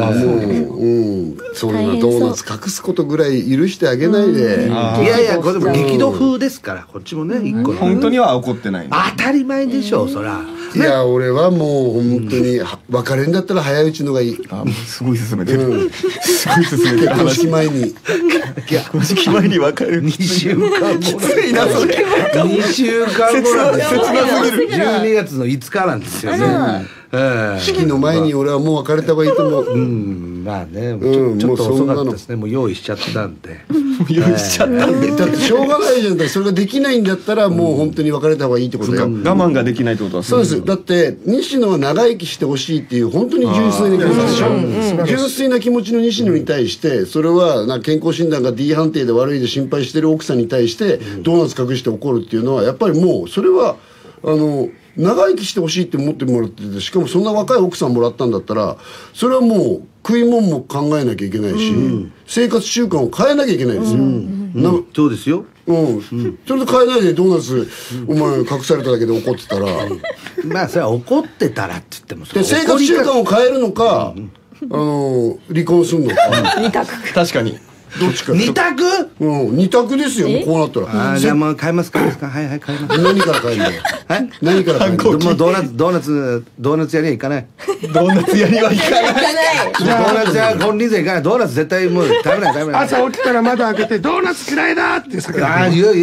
そういうのドーナツ隠すことぐらい許してあげないで。 いやいやこれでも激怒風ですからこっちもね一個本当には怒ってない。 当たり前でしょうそら。 いや俺はもう本当に別れんだったら早いうちのがいい。 もうすごい進めてる。すごい進めてる。 結婚式前に。 結婚式前に別れる。 2週間後。 きついなそれ。 2週間後なんですよ。 切なすぎる。 12月の5日なんですよね。 式の前に俺はもう別れた方がいいと思う。 まあねちょっと遅かったですね。もう用意しちゃったんで。 用意しちゃったんで。 だってしょうがないじゃん。それができないんだったらもう本当に別れた方がいいってことだよ。 我慢ができないってことはそうです。だって西野は長生きしてほしいっていう本当に純粋な気持ちでしょ。純粋な気持ちの西野に対してそれは健康診断が D 判定で悪いで心配してる奥さんに対してドーナツ隠して怒るっていうのはやっぱりもうそれは長生きしてほしいって思ってもらっててしかもそんな若い奥さんもらったんだったらそれはもう食い物も考えなきゃいけないし、生活習慣を変えなきゃいけないですよ。 そうですよ。 それで変えないでドーナツお前隠されただけで怒ってたらまあそれは怒ってたらって言ってもで生活習慣を変えるのか離婚するのか二択。 確かに。 どっちか 2択。 2択ですよこうなったらじゃあもう買いますかはいはい買います。 何から変えるんだよ何から変えるんだよもうドーナツ屋には行かない。 ドーナツ屋には行かない。 ドーナツ屋金輪際行かない。ドーナツ絶対もう食べない朝起きたら窓開けてドーナツ嫌いだって叫んでああ言う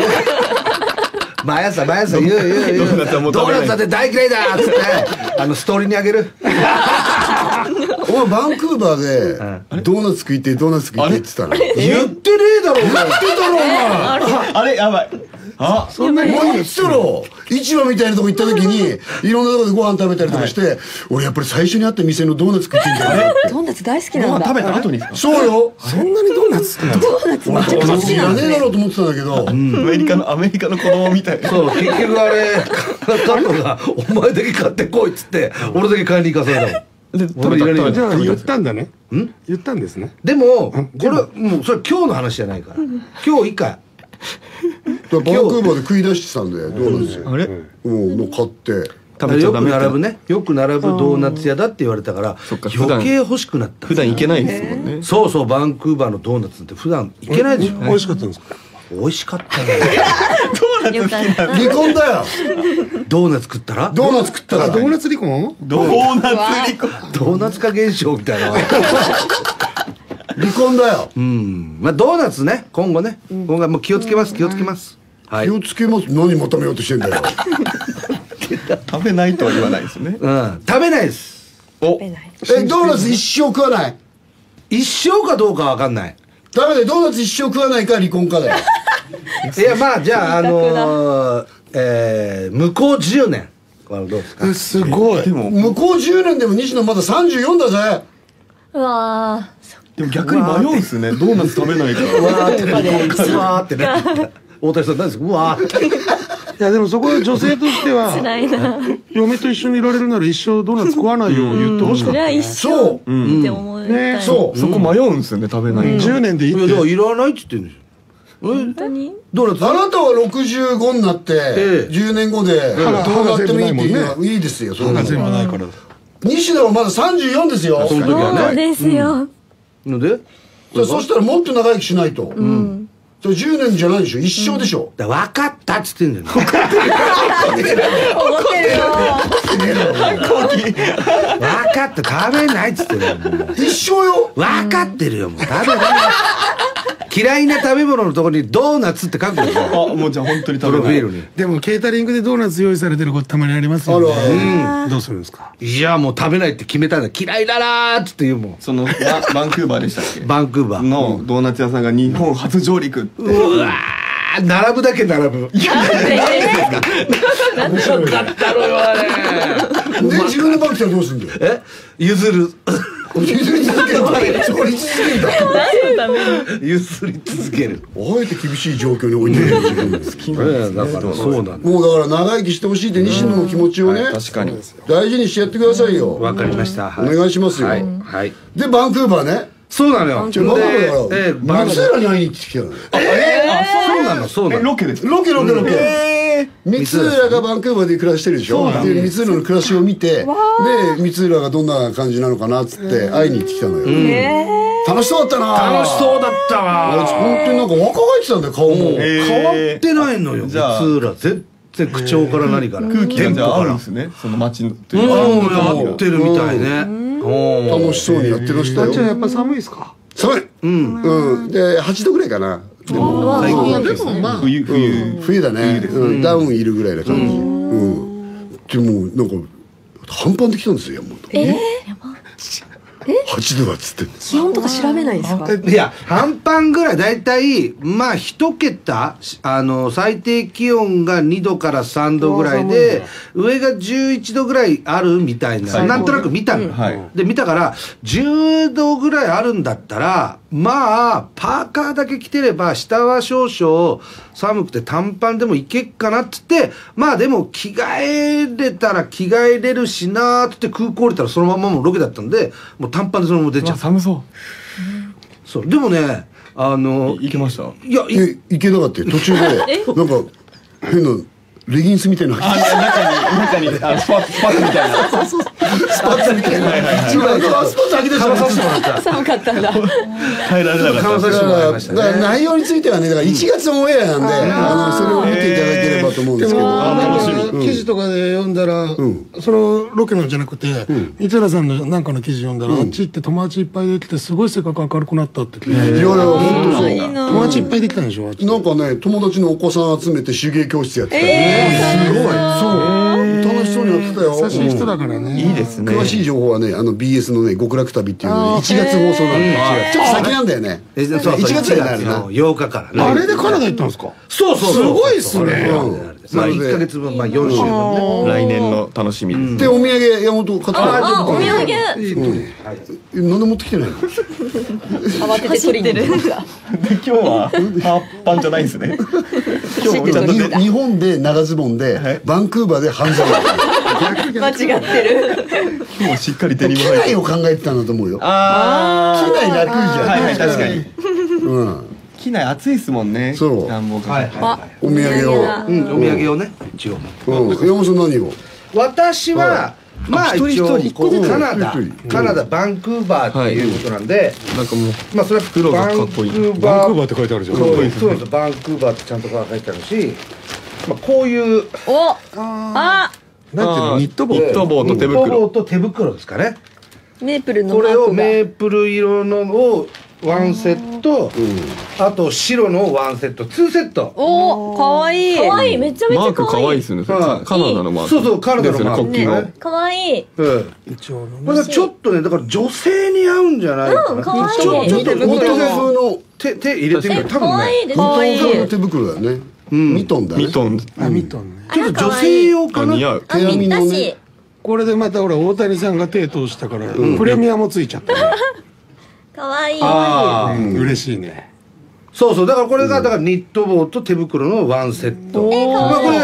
毎朝言うドーナツはもうド食べないーナツだって大嫌いだっつってストーリーにあげる。 お前バンクーバーでドーナツ食いてドーナツ食いてって言ってたの言ってねえだろお前。言ってたろお前。 あれやばい。あ、 そんなに言ってたろ市場みたいなとこ行った時にいろんなとこでご飯食べたりとかして俺やっぱり最初に会った店のドーナツ食ってんじゃないドーナツ大好きなんだ。 ご飯食べた後にですか。 そうよそんなにドーナツ好きなの？ ドーナツめちゃくちゃ好きいらなんで。 ねえだろうと思ってたんだけどアメリカの子供みたい。 そう結局あれカットがお前だけ買ってこいっつって俺だけ買いに行かされたもん。 で俺いらねえよじゃあ言ったんだね。言ったんですね。 でもこれもうそれ今日の話じゃないから今日以下。 バンクーバーで食い出してたんだよドーナツあれの買って食べちゃダメって。 よく並ぶドーナツ屋だって言われたからそっか余計欲しくなった。 普段行けないですもんね。 そうそうバンクーバーのドーナツって普段行けないでしょ。 美味しかったんですか？ 美味しかったね。 よかった。 離婚だよドーナツ食ったらドーナツ食ったらドーナツ離婚？ ドーナツ離婚。 ドーナツ化現象みたいな。 離婚だよまあドーナツね今後はもう気をつけますはい気をつけます何まとめようとしてんだよ食べないとは言わないですね。 食べないです。 お、 食べない。 ドーナツ一生食わない一生かどうかわかんない。 ダメだよドーナツ一生食わないか離婚かだよいやまあじゃあ向こう10年これどうですか。 すごい。 でも向こう10年でも西野まだ34だぜうわでも逆に迷うんすね。ドーナツ食べないから。 わーってうわーってね。大谷さん何ですかうわーって。 いやでもそこは女性としてーは辛いな。 嫁と一緒にいられるなら一生ドーナツ食わないよう言ってほしかった。 それは一生って思いたい。 そうそこ迷うんすよね。食べないと。 10年でいいいやって。 だからいらないって言ってるんですよ。 本当にドーナツあなたは65になってええ 10年後でどうなってもいいっていうのはいいですよそんな歯が全部のないから。 西野はまだ34ですよその時はそうね。 ですよ。 のでそしたらもっと長生きしないとそれ10年じゃないでしょ一生でしょ分かったっつってんだよ。 怒ってるよ。 分かった食べないっつってるよ。 一生よ分かってるよもう食べない。嫌いな食べ物のところにドーナツって書くんですよ。 あ、もうじゃあ本当にプ食べない。 ロフィールに。 でもケータリングでドーナツ用意されてることたまにありますよね。どうするんですか？ いやもう食べないって決めたんだ。嫌いだなーっつって言うもん。 そのバンクーバーでしたっけ？ バンクーバーのドーナツ屋さんが日本初上陸って。 うわー並ぶだけ並ぶ。 なんでよかったのよあれ。 で自分のバッグしたらどうすんだよ譲る。 譲り続けるそこに続けるんだ何のために。 譲り続ける。 あえて厳しい状況に置いてるよ自分好きだからそうなんだ。 もうだから長生きしてほしいって西野の気持ちをね確かに。 大事にしてやってくださいよわかりました。 お願いしますよはいはい。 でバンクーバーねそうなのよ。 僕だから松浦に会いに来てきたのよ。 そうなの、そうなの。 ロケです。 ロケ。三浦がバンクーバーで暮らしてるでしょ。で三浦の暮らしを見て、で三浦がどんな感じなのかなっつって会いに行ってきたのよ。楽しそうだったな。 楽しそうだったわ。 あいつ本当になんか若返ってたんだよ、顔も。 変わってないのよ、三浦。全然口調から何から。 空気がじゃあ合うんですね。その街のというか。 やってるみたいね。 楽しそうにやってましたよ。 じゃあやっぱ寒いですか？ 寒い。で8度ぐらいかな。 最近でもまあ冬だね。ダウンいるぐらいな感じ。でもなんか半パンできたんですよ、山本。8度だっつって。 気温とか調べないですか？ いや、半パンぐらい、だいたい、まあ、一桁、最低気温が2度から3度ぐらいで、上が11度ぐらいあるみたいな、なんとなく見たの。で、見たから、10度ぐらいあるんだったら、まあ、パーカーだけ着てれば、下は少々寒くて短パンでもいけっかなって言って、まあでも着替えれたら着替えれるしなーって空港降りたらそのままもうロケだったんで、もう短パンでそのまま出ちゃう。 寒そう。 そう。でもね、 行けました？ いや、行けなかったよ。途中で、なんか、変な、レギンスみたいな。 中に、スパッツみたいな。 スパッツみたいな。スパッツ開けて寒かったんだ。 耐えられなかった。 だから内容についてはね、だから1月オンエアなんで、それを見ていただければと思うんですけど。 記事とかで読んだら、そのロケのじゃなくて、三浦さんのなんかの記事読んだら、あっち行って友達いっぱいできて、すごい性格明るくなったって聞いて。 いや、本当そう。 友達いっぱいできたんでしょ？ なんかね、友達のお子さん集めて手芸教室やってた。すごい。そう。楽しそうにやってたよ。 優しい人だからね。 いいですね。 詳しい情報はね、BS のね、極楽旅っていうの1月放送なんで、ちょっと先なんだよね。1月だよね。 8日からね。 あれでカナダ行ったんですか？ そう。すごいっすね。 まあ1ヶ月分、まあ4週分ね。 来年の楽しみです。 で、お土産、山本買ってた。 お土産。 なんで持ってきてないの？ 慌てて取りに行きました。 今日はハーパンじゃないんですね。今日ちゃんと日本で長ズボンで、バンクーバーで半ズボン。 間違ってる。 今日しっかりデニム機内を考えてたんだと思うよ。機内楽じゃん。 はい、確かに。機内暑いですもんね。 そう。 お土産を。 お土産をね、一応。 山本さん何を？ 私は、まあ一応カナダバンクーバーっていうことなんで、 なんかもうまあそれは黒がかっこいい。 バンクーバーって書いてあるじゃん。 そうですバンクーバーってちゃんと書いてあるし、まあこういうなんていうの？ニット帽。 ニット帽と手袋。 ニット帽と手袋ですかね。 メープルのこれをメープル色のをワンセット、あと白のワンセット、2セット。 お、かわいい。 かわいい、めちゃめちゃマーク可愛いですね。カナダのマーク。 そう、カナダのマーク。 国旗の。 かわいい。 一応これちょっとね、だから女性に合うんじゃないかな。 かわいい。 ちょっとモト風の手入れてみる。多分ね。 かわいいです。 モト風の手袋だよね。ミトンだね。 ミトン。 あ、ミトンね。 ちょっと女性用かな。 似合う。 あ、見たし。 これでまた俺大谷さんが手通したからプレミアもついちゃったね。 かわいい。 嬉しいね。 そうだからこれがだからニット帽と手袋のワンセット。まあこれ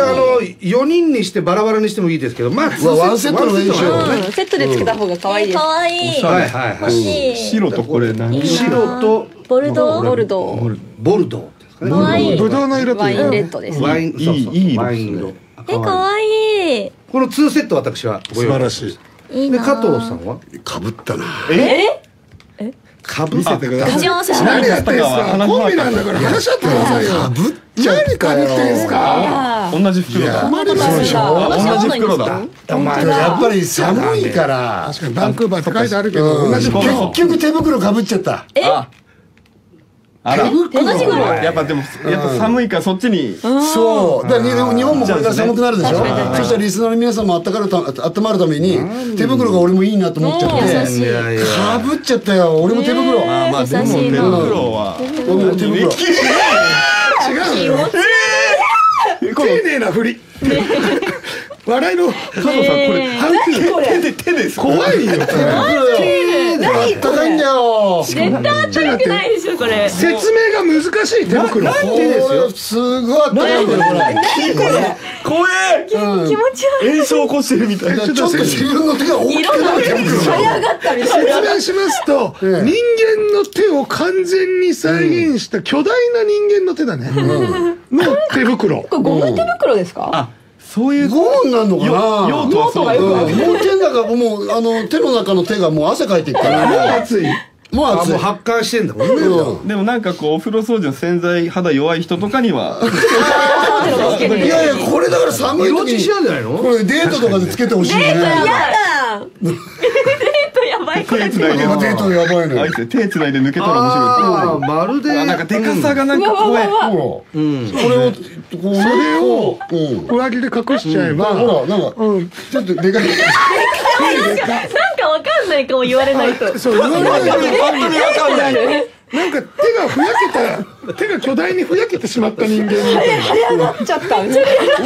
4人にしてバラバラにしてもいいですけど、まあワンセットのがいいでしょ。 セットでつけた方が可愛いです。 かわいい。 はい。 白とこれ何？ 白とボルドー。 ボルドー。 ボルドーですかね。 かわいい。 ブドウの色とワインレッドです。 ワインいいワイン色。 かわいい。 この2セット私は素晴らしい。 いいな。 で加藤さんはかぶったな。 かぶせてくだガチョンさん。 何やってんすか？コンビなんだから話し合ってくださいよ。 かぶっちゃったよ。 何かぶってんすか？ 同じ袋だ。 困りますが。 同じ袋だ。 やっぱり寒いから。 確かにバンクーバーって書いてあるけど同じ結局手袋かぶっちゃった。 あら。 同じぐらい。 やっぱでもやっぱ寒いからそっちに。 そう。だから日本もこれから寒くなるでしょ。そしたらリスナーの皆さんも温まるために手袋が俺もいいなと思っちゃってかぶっちゃったよ。俺も手袋。 まあでも手袋は。 俺も手袋。 違う。丁寧な振り。笑いの加藤さんこれ手です。 怖いよ。 丁あったかいんだよ。 絶対あったかくないでしょこれ。 説明が難しい手袋。 これすごいあったかいんだよこれ。 怖え。 気持ち悪い。 炎症起こしてるみたいな。 ちょっと自分の手が大きくなる手袋。 跳ね上がったみたいな。 説明しますと、人間の手を完全に再現した巨大な人間の手だね。の手袋。 これゴム手袋ですか？ あ、そういう。 ゴムになるのかな。 用途はそう。 もう手の中もう手の中の手がもう汗かいていくから。 もう熱い。 もう熱い。 もう発汗してんだもんね。 でもなんかこうお風呂掃除の洗剤肌弱い人とかには。 いやいやこれだから寒い時色落ちしなんじゃないの？ これデートとかでつけてほしいね。 やだ。 デートやばいこれ。 手つないで。 デートやばいね。 あいつ手つないで抜けたら面ああ、まるで。 白い。なんかでかさがなんか怖い。 ほら。これをこうそれをうん。 上着で隠しちゃえば、 ほらなんかちょっとでかい。 なんかわかんないかも言われないと。 そう、今まで本当にわかんない。 なんか手が巨大にふやけてしまった人間みたいな。 跳ね上がっちゃったみたい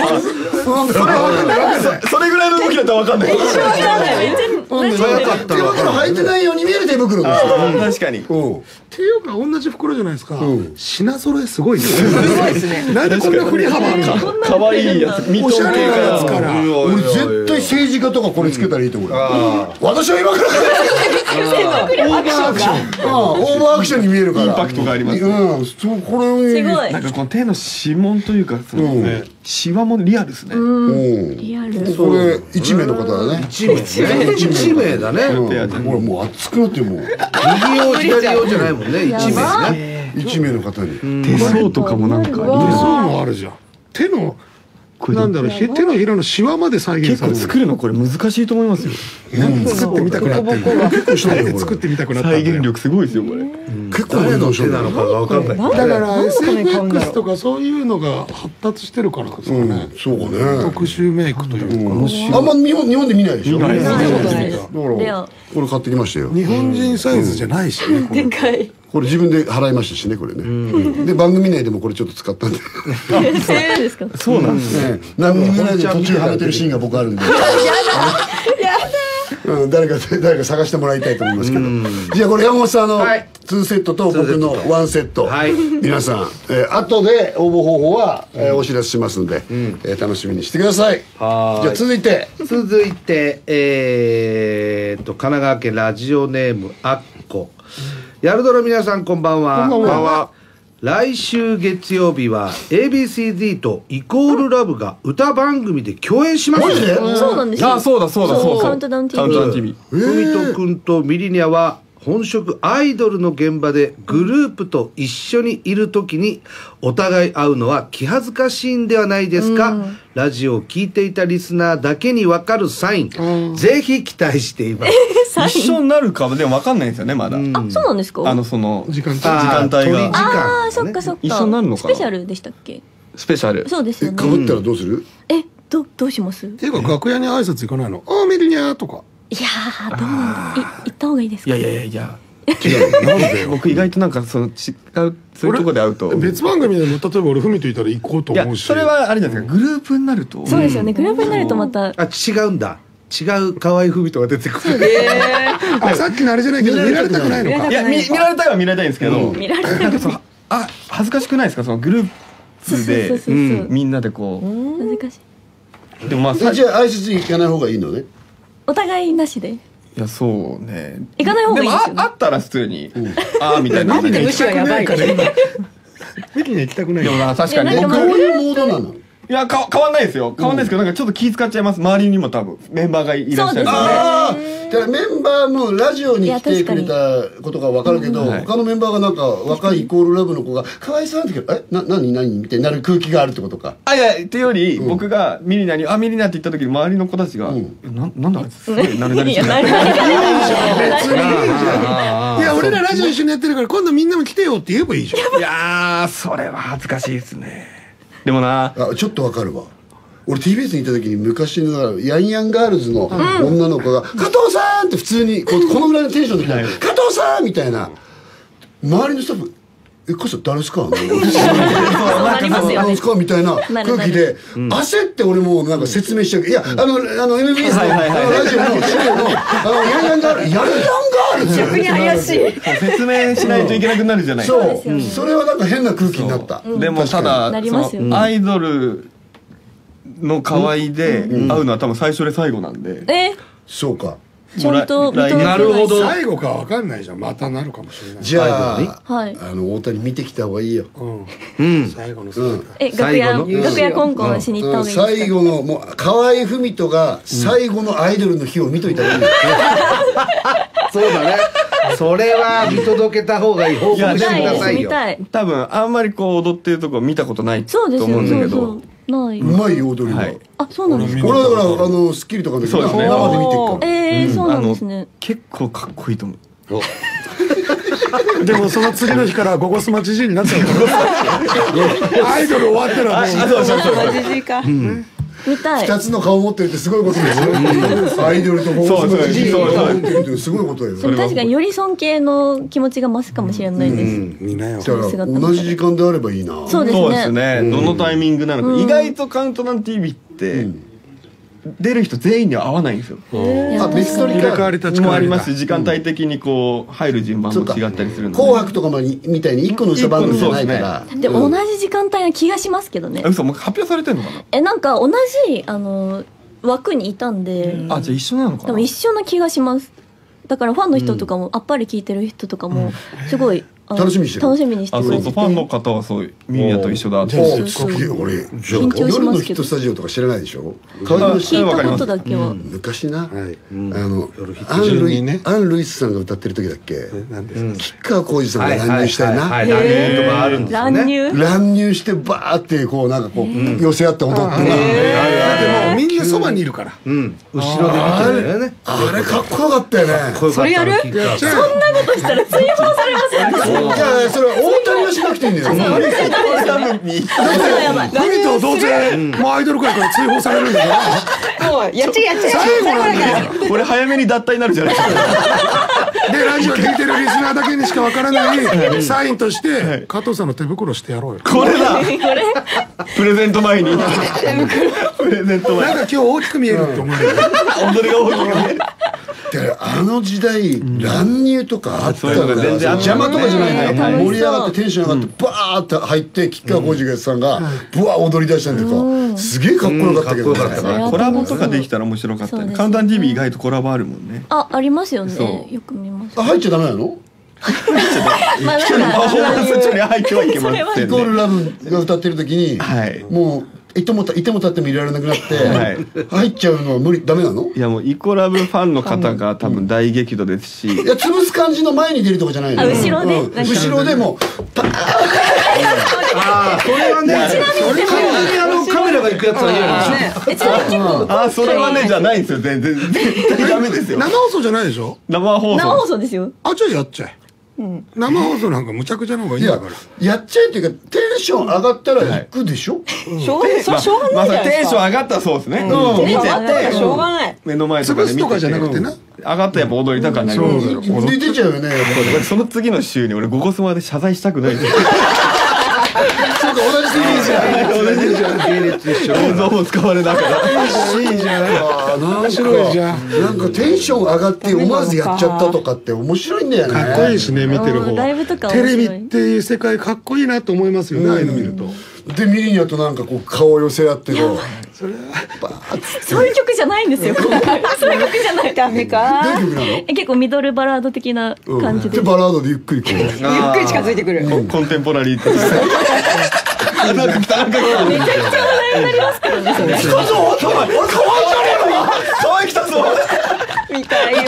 な。 それぐらいの動きだったらわかんない。 早かった手袋履いてないように見える手袋ですよ。 確かに。 っていうか同じ袋じゃないですか。 ん品揃えすごいね。 すごいですね。 なんでこんな振り幅あるの？ 可愛いやつ。 おしゃれなやつから。 俺絶対政治家とかこれつけたらいいと思うよ。私は今からオーバーアクション。 オーバーアクションに見えるから。 インパクトがありますね。 うん、そうこれすごいなんかこの手の指紋というかそのね、シワもリアルですね。 うん。 リアル。 これ1名の方だね。 一名ね。一名だね。 うん。ほらもう熱くなってもう右用左用じゃないもんね。一名ね。 1名の方に。 手相とかもなんか手相もあるじゃん。手のなんだろう、手のひらのシワまで再現結構されてる。 作るのこれ難しいと思いますよ。 作ってみたくなってる。結構したい作ってみたくなったんだよ。 再現力すごいですよこれ。 結構誰の手なのかが分かんない。 だからなんでこんなに買うんだろ SFX うとかそういうのが発達してるからですかね。 そうかね。 特殊メイクというか。 あんま日本で見ないでしょ。 見ないですだ見たことないですからこれ買ってきましたよ。 日本人サイズじゃないしね。これでかい。 これ自分で払いましたしねこれね。で番組内でもこれちょっと使ったんで。 そうですか。 そうなんです。 ね何人ぐらいで途中はめてるシーンが僕あるんで。うん、誰か探してもらいたいと思いますけど。じゃあこれ山本さんのはい 2セットと僕の1セット。 はい皆さん、後で応募方法は、お知らせしますので、楽しみにしてください。 はーいじゃあ続いて。 続いて神奈川県ラジオネームあっこ。やるどの皆さんこんばんは。 こんばんは。 来週月曜日は ABCD とイコールラブが歌番組で共演します。 マジでそうなんですよ。 あ、そうだそうだそうそう。 カウントダウン TV。 カウントダウン TV。 ふみとくんとミリニャは本職アイドルの現場でグループと一緒にいるときにお互い会うのは気恥ずかしいんではないですか、ラジオを聞いていたリスナーだけに分かるサイン、ぜひ期待しています。 一緒になるかでも分かんないんですよねまだ。 あ、そうなんですか。 その時間帯時間帯鳥時がああ、そっ間かそっか。 一緒になるのかなスペシャルでしたっけ。 スペシャル。 そうですよかぶね。 ったらどうする？ どうします？ っていうか楽屋に挨拶行かないの？ああメリニャーとか。 いやー、どうなんだ。行った方がいいですか。 いや。 違う。なんでよ。 僕意外となんかその違うそういうとこで会うと。 別番組でも例えば俺ふみといたら行こうといや思うし。 それはあれじゃないですか。グループになると。 そうですよね。グループになるとまた。 あ、違うんだ。違う可愛いふみとが出てくる。 あ、さっきのあれじゃないけど見られたくないのか。 いや見られたいは見られたいんですけど。 見られたなんかその恥ずかしくないですかそのグループでそうみんなでこ難しい。 う。でもまあじゃあ挨拶行かない方がいいのね。 お互いなしで。 いやそうね。 行かない方がいいですよねでもあったら普通にああみたいな。 なんでむしろやばいから今。 メリニャー行きたくないでもまあ確かにいやなんか僕どういうモードなの？ いや変わんないですよ。変わんないですけどなんかちょっと気使っちゃいます。周りにも多分メンバーがいらっしゃる。 そうですねああ、だからメンバーもラジオに来てくれたことが分かるけど、他のメンバーがなんか若いイコールラブの子が可愛さんって言うけど、何みたいになる空気があるってことか。 いやってより僕がミリナにミリナって言った時に周りの子たちがなんだあいつすごいなれなれしいな。 いや俺らラジオ一緒にやってるから今度みんなも来てよって言えばいいじゃん。 いやそれは恥ずかしいですね。でもなちょっと分かるわ。俺 TBS にいた時に昔のヤンヤンガールズの女の子が「加藤さん!」って普通にこのぐらいのテンションで来たら「加藤さん!」みたいな周りのスタッフ「こそ誰ですか?」 そうなりますよよねですかみたいな空気で焦って俺もなんか説明しちゃう。いやMBS のラジオの資料のヤンヤンガール逆に怪しい。 説明しないといけなくなるじゃない。 そうそれはなんか変な空気になった。 でもただなりますよねアイドルの可愛いで会うのは多分最初で最後なんで。 そうか。 ちゃんと認めてなるほど。 最後かわかんないじゃん。またなるかもしれない。 じゃあはい大谷見てきた方がいいよ。 最後の姿。 楽屋コンコンしに行った方がいいですか？ 最後のもう河合郁人が最後のアイドルの日を見といた方がいいよ。 そうだね。それは見届けた方がいい。報告してくださいよ。 見たい。 多分あんまりこう踊ってるとこ見たことないとそうですよ思うんだけど。 そうない。 うまいよ踊りが。 はいあ、そうなんですか。 俺はだからスッキリとかの時そうですね生で見てるから。 そうなんですね。 結構かっこいいと思う。 でもその次の日からゴゴスマジジイになっちゃうからアイドル終わったらもうマジジか。 見たい。 二つの顔持ってるってすごいことですよ。アイドルとゴゴスマジジイの顔持ってるってすごいことよ。 でも確かにより尊敬の気持ちが増すかもしれないです。 みんなよ。 だから同じ時間であればいいな。 そうですそうですね。 ね。どのタイミングなのか。意外とカウントダウン TV って出る人全員には合わないんですよ。 あ、別撮り入れ替わか。 り立ち替わりだもありますし、時間帯的にこう入る順番も違ったりするので。 紅白とかみたいに一個の歌番組じゃないから。 でも同じ時間帯な気がしますけどね。 嘘、もう発表されてんのかな。 なんか同じ枠にいたんで、 あ、じゃあ一緒なのかな。 でも一緒な気がします。だからファンの人とかもあっぱれ聞いてる人とかもすごい楽しみにしてる。 楽しみにしてあ、 くれてて。 そうそう、ファンの方はそうミニアと一緒だって。 おすげえ俺緊張し夜のますけどヒットスタジオとか知らないでしょ。川島聞いたことだけは。 昔なはいアン・順にねルイスさんが歌ってる時だっけ。 なんですか。 吉川晃司さんが乱入したいな。 はい、乱入とかあるんですよね。 乱入。 乱入してバーってこうなんかこう寄せ合って踊ってな。 だってもうみんなそばにいるから。 後ろで見てるよね。 あれかっこよかったよね。 それやる？ そんなことしたら追放されますよ。 いやそれは大谷はしなくていいんだよ。 やばい。 フミとどうせもうアイドル界から追放されるんだからもうやっちゃ最後なんだよ。 これ早めに脱退になるじゃないですか。 でラジオ聞いてるリスナーだけにしかわからないサインとして加藤さんの手袋してやろうよ。 これだ。プレゼント前に。プレゼント前に。 なんか今日大きく見えるって思うよ。 踊りが大きくね。 であの時代乱入とかあったそういうのから全然あった邪魔とかじゃないねね。盛り上がってテンション上がってバーって入って吉川晃司さんがブワー踊り出したんですげえかっこよかったけどかっこよかね。 ったコラボとかできたら面白かったね。 そうですねカウンター TV 意外とコラボあるもんね。 ありますよそね。 うよく見ます。 入っちゃダメなの？ まあパフォーマンス中に入ってはいけませんイコールね。 ラブが歌ってる時にはいもういても立ってもいられなくなって入っちゃうのはダメなの？ いやもうイコラブファンの方が多分大激怒ですし。 いや潰す感じの前に出るとかじゃないの？ あ後ろでなんか後ろでもああ、それはね、それはカメラが行くやつは嫌でしょ。 ちなみに結構それはねじゃないんですよ。全然絶対ダメですよ。 生放送じゃないでしょ。 生放生放送。 送ですよ。 あじゃあやっちゃえ。生放送なんかむちゃくちゃの方がいいいやんだから。 やっちゃえっていうかテンション上がったら行くでしょ？ しょうがない。それしょうがないじゃないですか。 テンション上がったらそうですね。 うん見て上がったらしょうがない。 目の前とかで見てて潰すとかじゃなくてな上がったらやっぱ踊りたくはなります。 出てちゃうよねやっぱり。 俺その次の週に俺ゴゴスマで謝罪したくないんですよ。 そうか同じ CD じゃん。 同じじゃん、系列一緒。 映像も使われながら。 いいじゃん。 あー面白いじゃん。 なんかテンション上がって思わずやっちゃったとかって面白いんだよね。 かっこいいしね見てる方。 ライブとか面テ白いレビっていう世界かっこいいなと思いますよね。ああいうの見ると。 でミリニアとなんかこう顔を寄せ合ってこうそういう曲じゃないんですよ。今回そういう曲じゃない。 ダメか。 どういう曲なの？ 結構ミドルバラード的な感じで。 でバラードでゆっくりこう。 ゆっくり近づいてくる。 コンテンポラリーって。なんか汚くめちゃくちゃ話題になりますからね。それ来たぞ。俺可愛いじゃねえのか。可愛い来たぞ。 みたいよ。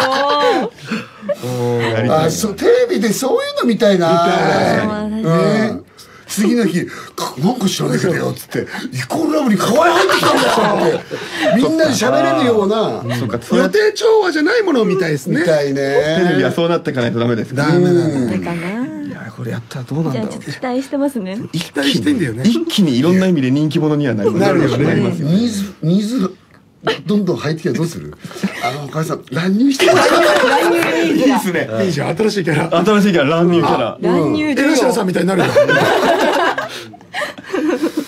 あそうテレビでそういうの見たいな。うん次の日なんか知らないけどよっつってイコールラブに可愛い入ってきたんだよってみんなで喋れるようなそうか。 予定調和じゃないものを見たいですね。 みたいね。 テレビはそうなっていかないとダメですか。 ダメだね。 ダメかな。 いやこれやったらどうなんじゃあだろうね。 ちょっと期待してますね。 期待してんだよね。 一気にいろんな意味で人気者にはなります。 なるよねなりますよね。 ニーズどんどん入ってきたらどうする？岡井さん乱入してください。 いいですね。 いいじゃん新しいキャラ。 新しいキャラ乱入キャラ。 乱入江頭さんみたいになるよ。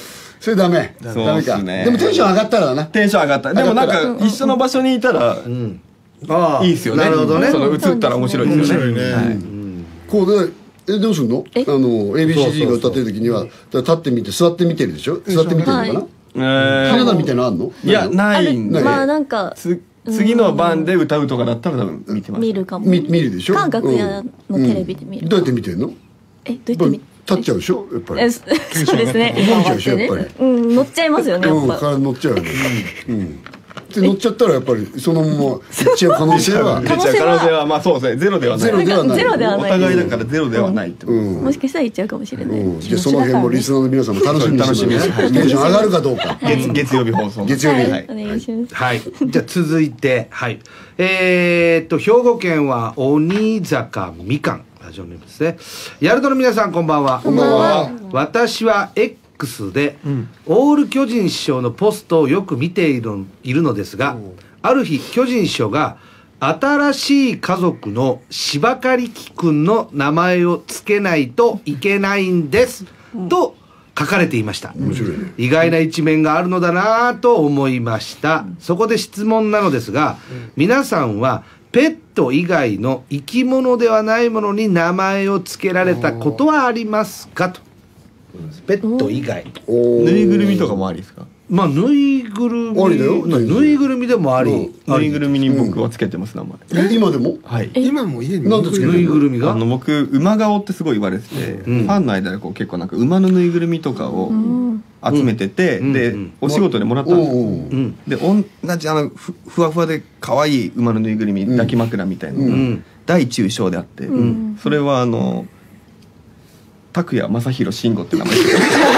それダメそうダメかっすねでもテンション上がったらだなテンション上がった。でもなんか一緒の場所にいたらああいいですよね。 なるほどね。 その映ったら面白いですよね。 面白いねはいこうでどうすんのABCD が歌ってる時には立ってみて座って見てるでしょ座って見てるのかなひな壇みたいなのあんのいやないんで。 まあなんか次の番で歌うとかだったら多分見てます。 見るかも。 見るでしょか楽屋のテレビで見る。 どうやって見てんのどうやって見立っちゃうでしょやっぱりそうですね。 動いちゃうでしょやっぱりうん乗っちゃいますよねやっぱ。 体乗っちゃうよねで乗っちゃったらやっぱりそのまま行っちゃう可能性は出ちゃう可能性はまあそうですねゼロではない。 ゼロではないゼロではない。 お互いだからゼロではないってことです。 もしかしたら行っちゃうかもしれない。 じゃあその辺もリスナーの皆さんも楽しみにしてます楽しみテンション上がるかどうか月曜日放送。 月曜日はいお願いします。 はい。じゃあ続いて、はい。兵庫県は鬼坂みかん。ラジオネームですね。ヤルトの皆さんこんばんは。 こんばんは私は X で、オール巨人師匠のポストをよく見ているのですが、ある日巨人師匠が新しい家族の芝刈り機くんの名前を付けないといけないんです、と書かれていました。 面白いね意外な一面があるのだなぁと思いました。そこで質問なのですが、皆さんはペット以外の生き物ではないものに名前を付けられたことはありますかと。ペット以外。 ぬいぐるみとかもありですか？ まあぬいぐるみ、 ありだよぬいぐるみでもあり、 ぬいぐるみに僕はつけてます名前。 今でもはい。 今も家になんでつけてるぬいぐるみが。 僕馬顔ってすごい言われてて、ファンの間でこう結構なんか馬のぬいぐるみとかを集めてて、でお仕事でもらったんですよ。で同じふわふわで可愛い馬のぬいぐるみ抱き枕みたいなのが大中小であって、それは拓也正宏慎吾って名前です。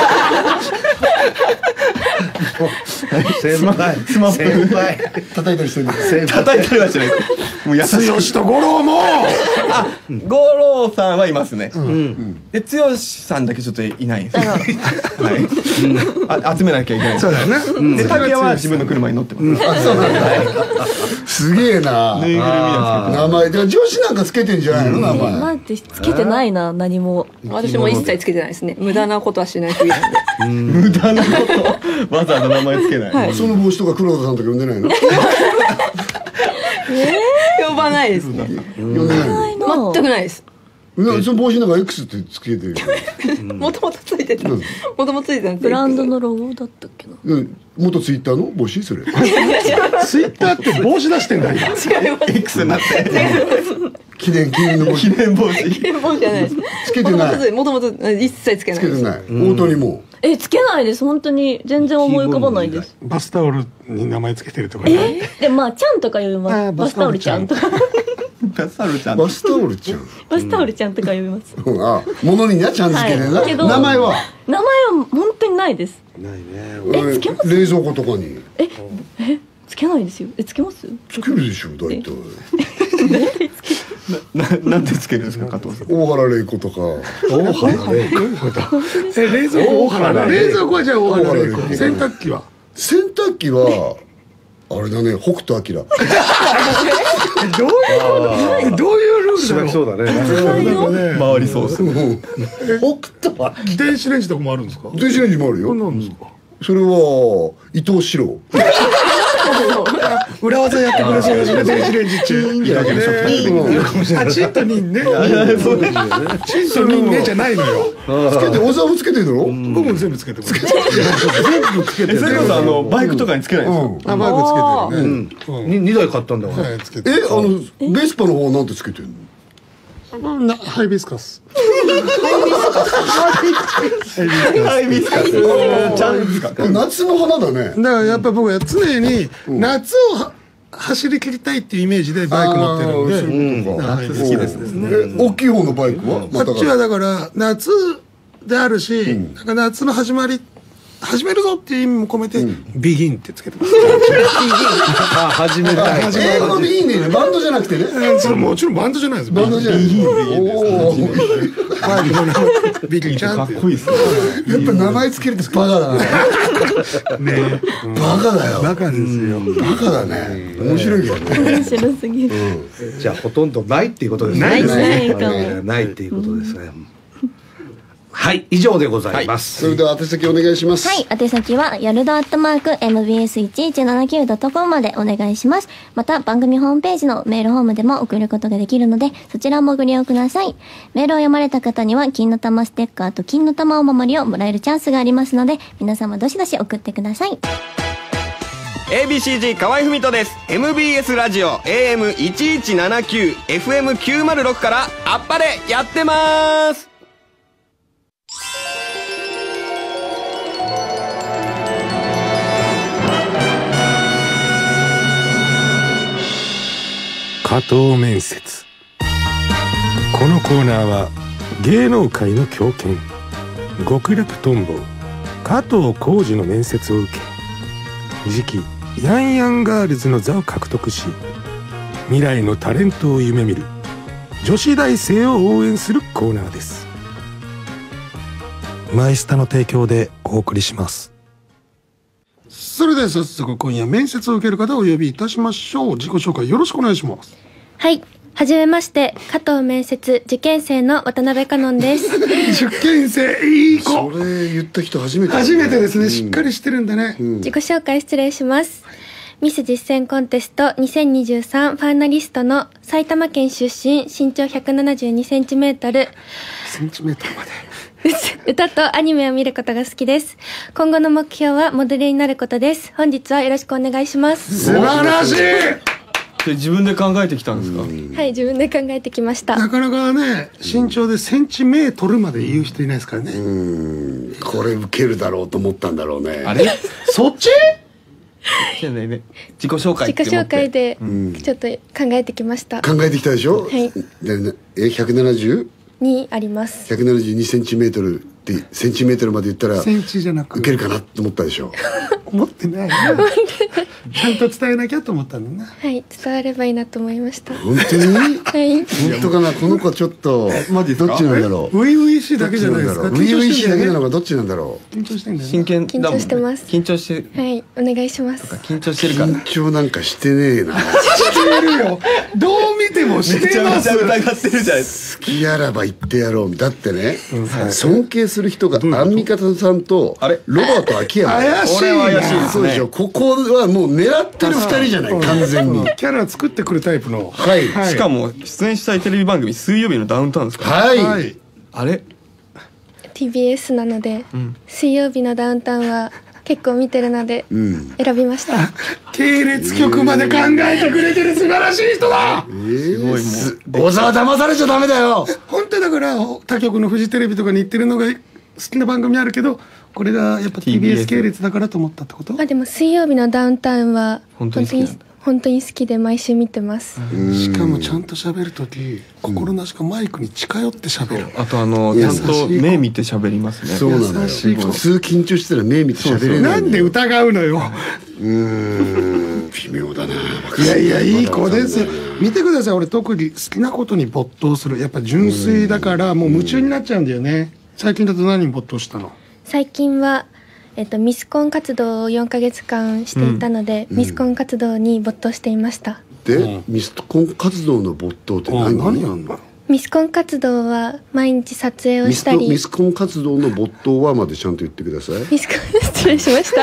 先輩スマップ先輩叩いたりしてる叩いたりはしないです。もう優しく。 剛と五郎も五郎さんはいますね。で剛さんだけちょっといないんですよ。はい。集めなきゃいけない。 そうだよねで拓也は自分の車に乗ってます。 あそうなんだすげえなぬいぐるみなんですけど。 名前で女子なんかつけてんじゃないの名前待ってつけてないな何も。 私も一切つけてないですね。無駄なことはしない人なんで。 無駄なことわざわざ名前つけない。 その帽子とか黒田さんとか呼んでないの呼ばないですね。 呼んでないないな。 全くないです。 のその帽子なんか X ってつけてるもともとついてた。もともとついてたんで。 ブランドのロゴだったっけな。 元ツイッターの帽子それツイッターって帽子出してんだ今違います。 X になって記念の帽子記念帽子。 帽子じゃないです。 つけてないもともと一切つけないです。 つけてない大谷もつけないです本当に全然思い浮かばないです。 バスタオルに名前つけてるとかねでまあちゃんとか呼びまあーす。バスタオルちゃんとかバスタオルちゃん。 バスタオルちゃんバスタオルちゃんとか呼びます。 あ物にねちゃん付けでなはいけど名前は名前は本当にないです。 ないねつけます冷蔵庫とかにつけないですよ。つけます？ つけるでしょ大体なんでつけるんですか加藤さん。 大原玲子とか大原玲子冷蔵庫大原冷蔵庫はじゃあ大原玲子洗濯機は洗濯機はあれだね北斗晶どういうルールだろうそうだね。 なんかね回りそうです。 北斗は電子レンジとかもあるんですか電子レンジもあるよこんなんですかそれは伊藤四郎裏技やってくれそうですね電子レンジ中あチンとニンねチンとニンねじゃないのよつけて小沢もつけてるだろ僕も全部つけてます全部つけてるそれこそバイクとかにつけないんですか。 あバイクつけてるね 2台買ったんだわ。 はいつけてベスパの方はなんてつけてんのハイビスカスハイビスカス。ちゃんですか。 夏の花だねだからやっぱ僕は常に夏を走り切りたいっていうイメージでバイク乗ってるんで夏好きですね大きい方のバイクはこっちはだから夏であるしなんか夏の始めるぞっていう意味も込めてビギンってつけてます始めたい。 英語でいいねバンドじゃなくてねそれもちろんバンドじゃないですバンドじゃないおおバイクの名前ビギンちゃんってかっこいいですね。 やっぱ名前つけるってバカだなねバカだよバカですよバカだね面白いけどね面白すぎる。 じゃあほとんどないっていうことですね。 ないですねないっていうことですね。 はい、以上でございます。 それでは宛先お願いします。 はい、宛先はやるど@mbs1179.com までお願いします。また番組ホームページのメールホームでも送ることができるので、そちらもご利用ください。メールを読まれた方には金の玉ステッカーと金の玉お守りをもらえるチャンスがありますので、皆様どしどし送ってください。 ABCG 河合文人です。 MBS ラジオ AM1179 FM906 からあっぱれやってます。 加藤面接。このコーナーは芸能界の狂犬極楽とんぼ加藤浩次の面接を受け、次期ヤンヤンガールズの座を獲得し、未来のタレントを夢見る女子大生を応援するコーナーです。マイスタの提供でお送りします。それでは早速今夜面接を受ける方をお呼びいたしましょう。自己紹介よろしくお願いします。 はい、はじめまして、加藤面接受験生の渡辺香音です。 受験生いい子。 それ言った人初めて、 初めてですね。しっかりしてるんだね。 自己紹介失礼します。ミス実践コンテスト2023ファイナリストの埼玉県出身、身長172センチメートル。 センチメートルまで。 歌とアニメを見ることが好きです。今後の目標はモデルになることです。本日はよろしくお願いします。 素晴らしい。 自分で考えてきたんですか？ はい、自分で考えてきました。 なかなかね、身長でセンチメートルまで言う人いないですからね。 これ受けるだろうと思ったんだろうね。 あれそっち？ 自己紹介って思って。 自己紹介でちょっと考えてきました。 考えてきたでしょ？ はい。 170？ にあります。 172センチメートルってセンチメートルまで言ったらセンチじゃなく受けるかなと思ったでしょ。 思ってないな。ちゃんと伝えなきゃと思ったんだな。 はい、伝わればいいなと思いました。 本当に？ はい。 本当かな。この子ちょっとマジですか？ どっちなんだろう。 初々しいだけじゃないですか。 初々しいだけなのかどっちなんだろう。 緊張してんだよね。 真剣だもんね。 緊張してます。 緊張してる。 はい、お願いします。 緊張してるから。 緊張なんかしてねえな。 してるよ。どう見てもしてます。 めちゃめちゃ疑ってるじゃないですか。 好きやらば言ってやろう。だってね、尊敬する人がアンミカさんとロバート秋山。 怪しい。 これは怪しいですね。 そうでしょ。ここはもう狙ってる二人じゃない。完全に。 キャラ作ってくるタイプの。 はい。 しかも出演したいテレビ番組水曜日のダウンタウンですか？ はい。 あれ TBS なので、水曜日のダウンタウンは結構見てるので選びました。 系列局まで考えてくれてる素晴らしい人だ。 すごいもう。小沢騙されちゃダメだよ。 本当だから他局のフジテレビとかに行ってるのが好きな番組あるけど、これがやっぱ TBS 系列だからと思ったってこと？ まあでも水曜日のダウンタウンは本当に好きで毎週見てます。 しかもちゃんと喋るとき心なしかマイクに近寄って喋る。 あとちゃんと目見て喋りますね。 そうなのよ。普通緊張してたら目見て喋れない。 なんで疑うのよ。 微妙だな。 いやいやいい子ですよ。見てください。俺特に好きなことに没頭する。やっぱ純粋だからもう夢中になっちゃうんだよね。最近だと何に没頭したの？ 最近はミスコン活動を4ヶ月間していたので、ミスコン活動に没頭していました。 で、ミスコン活動の没頭って何やんの？ ミスコン活動は毎日撮影をしたり。 ミスコン活動の没頭はまでちゃんと言ってください。 失礼しました。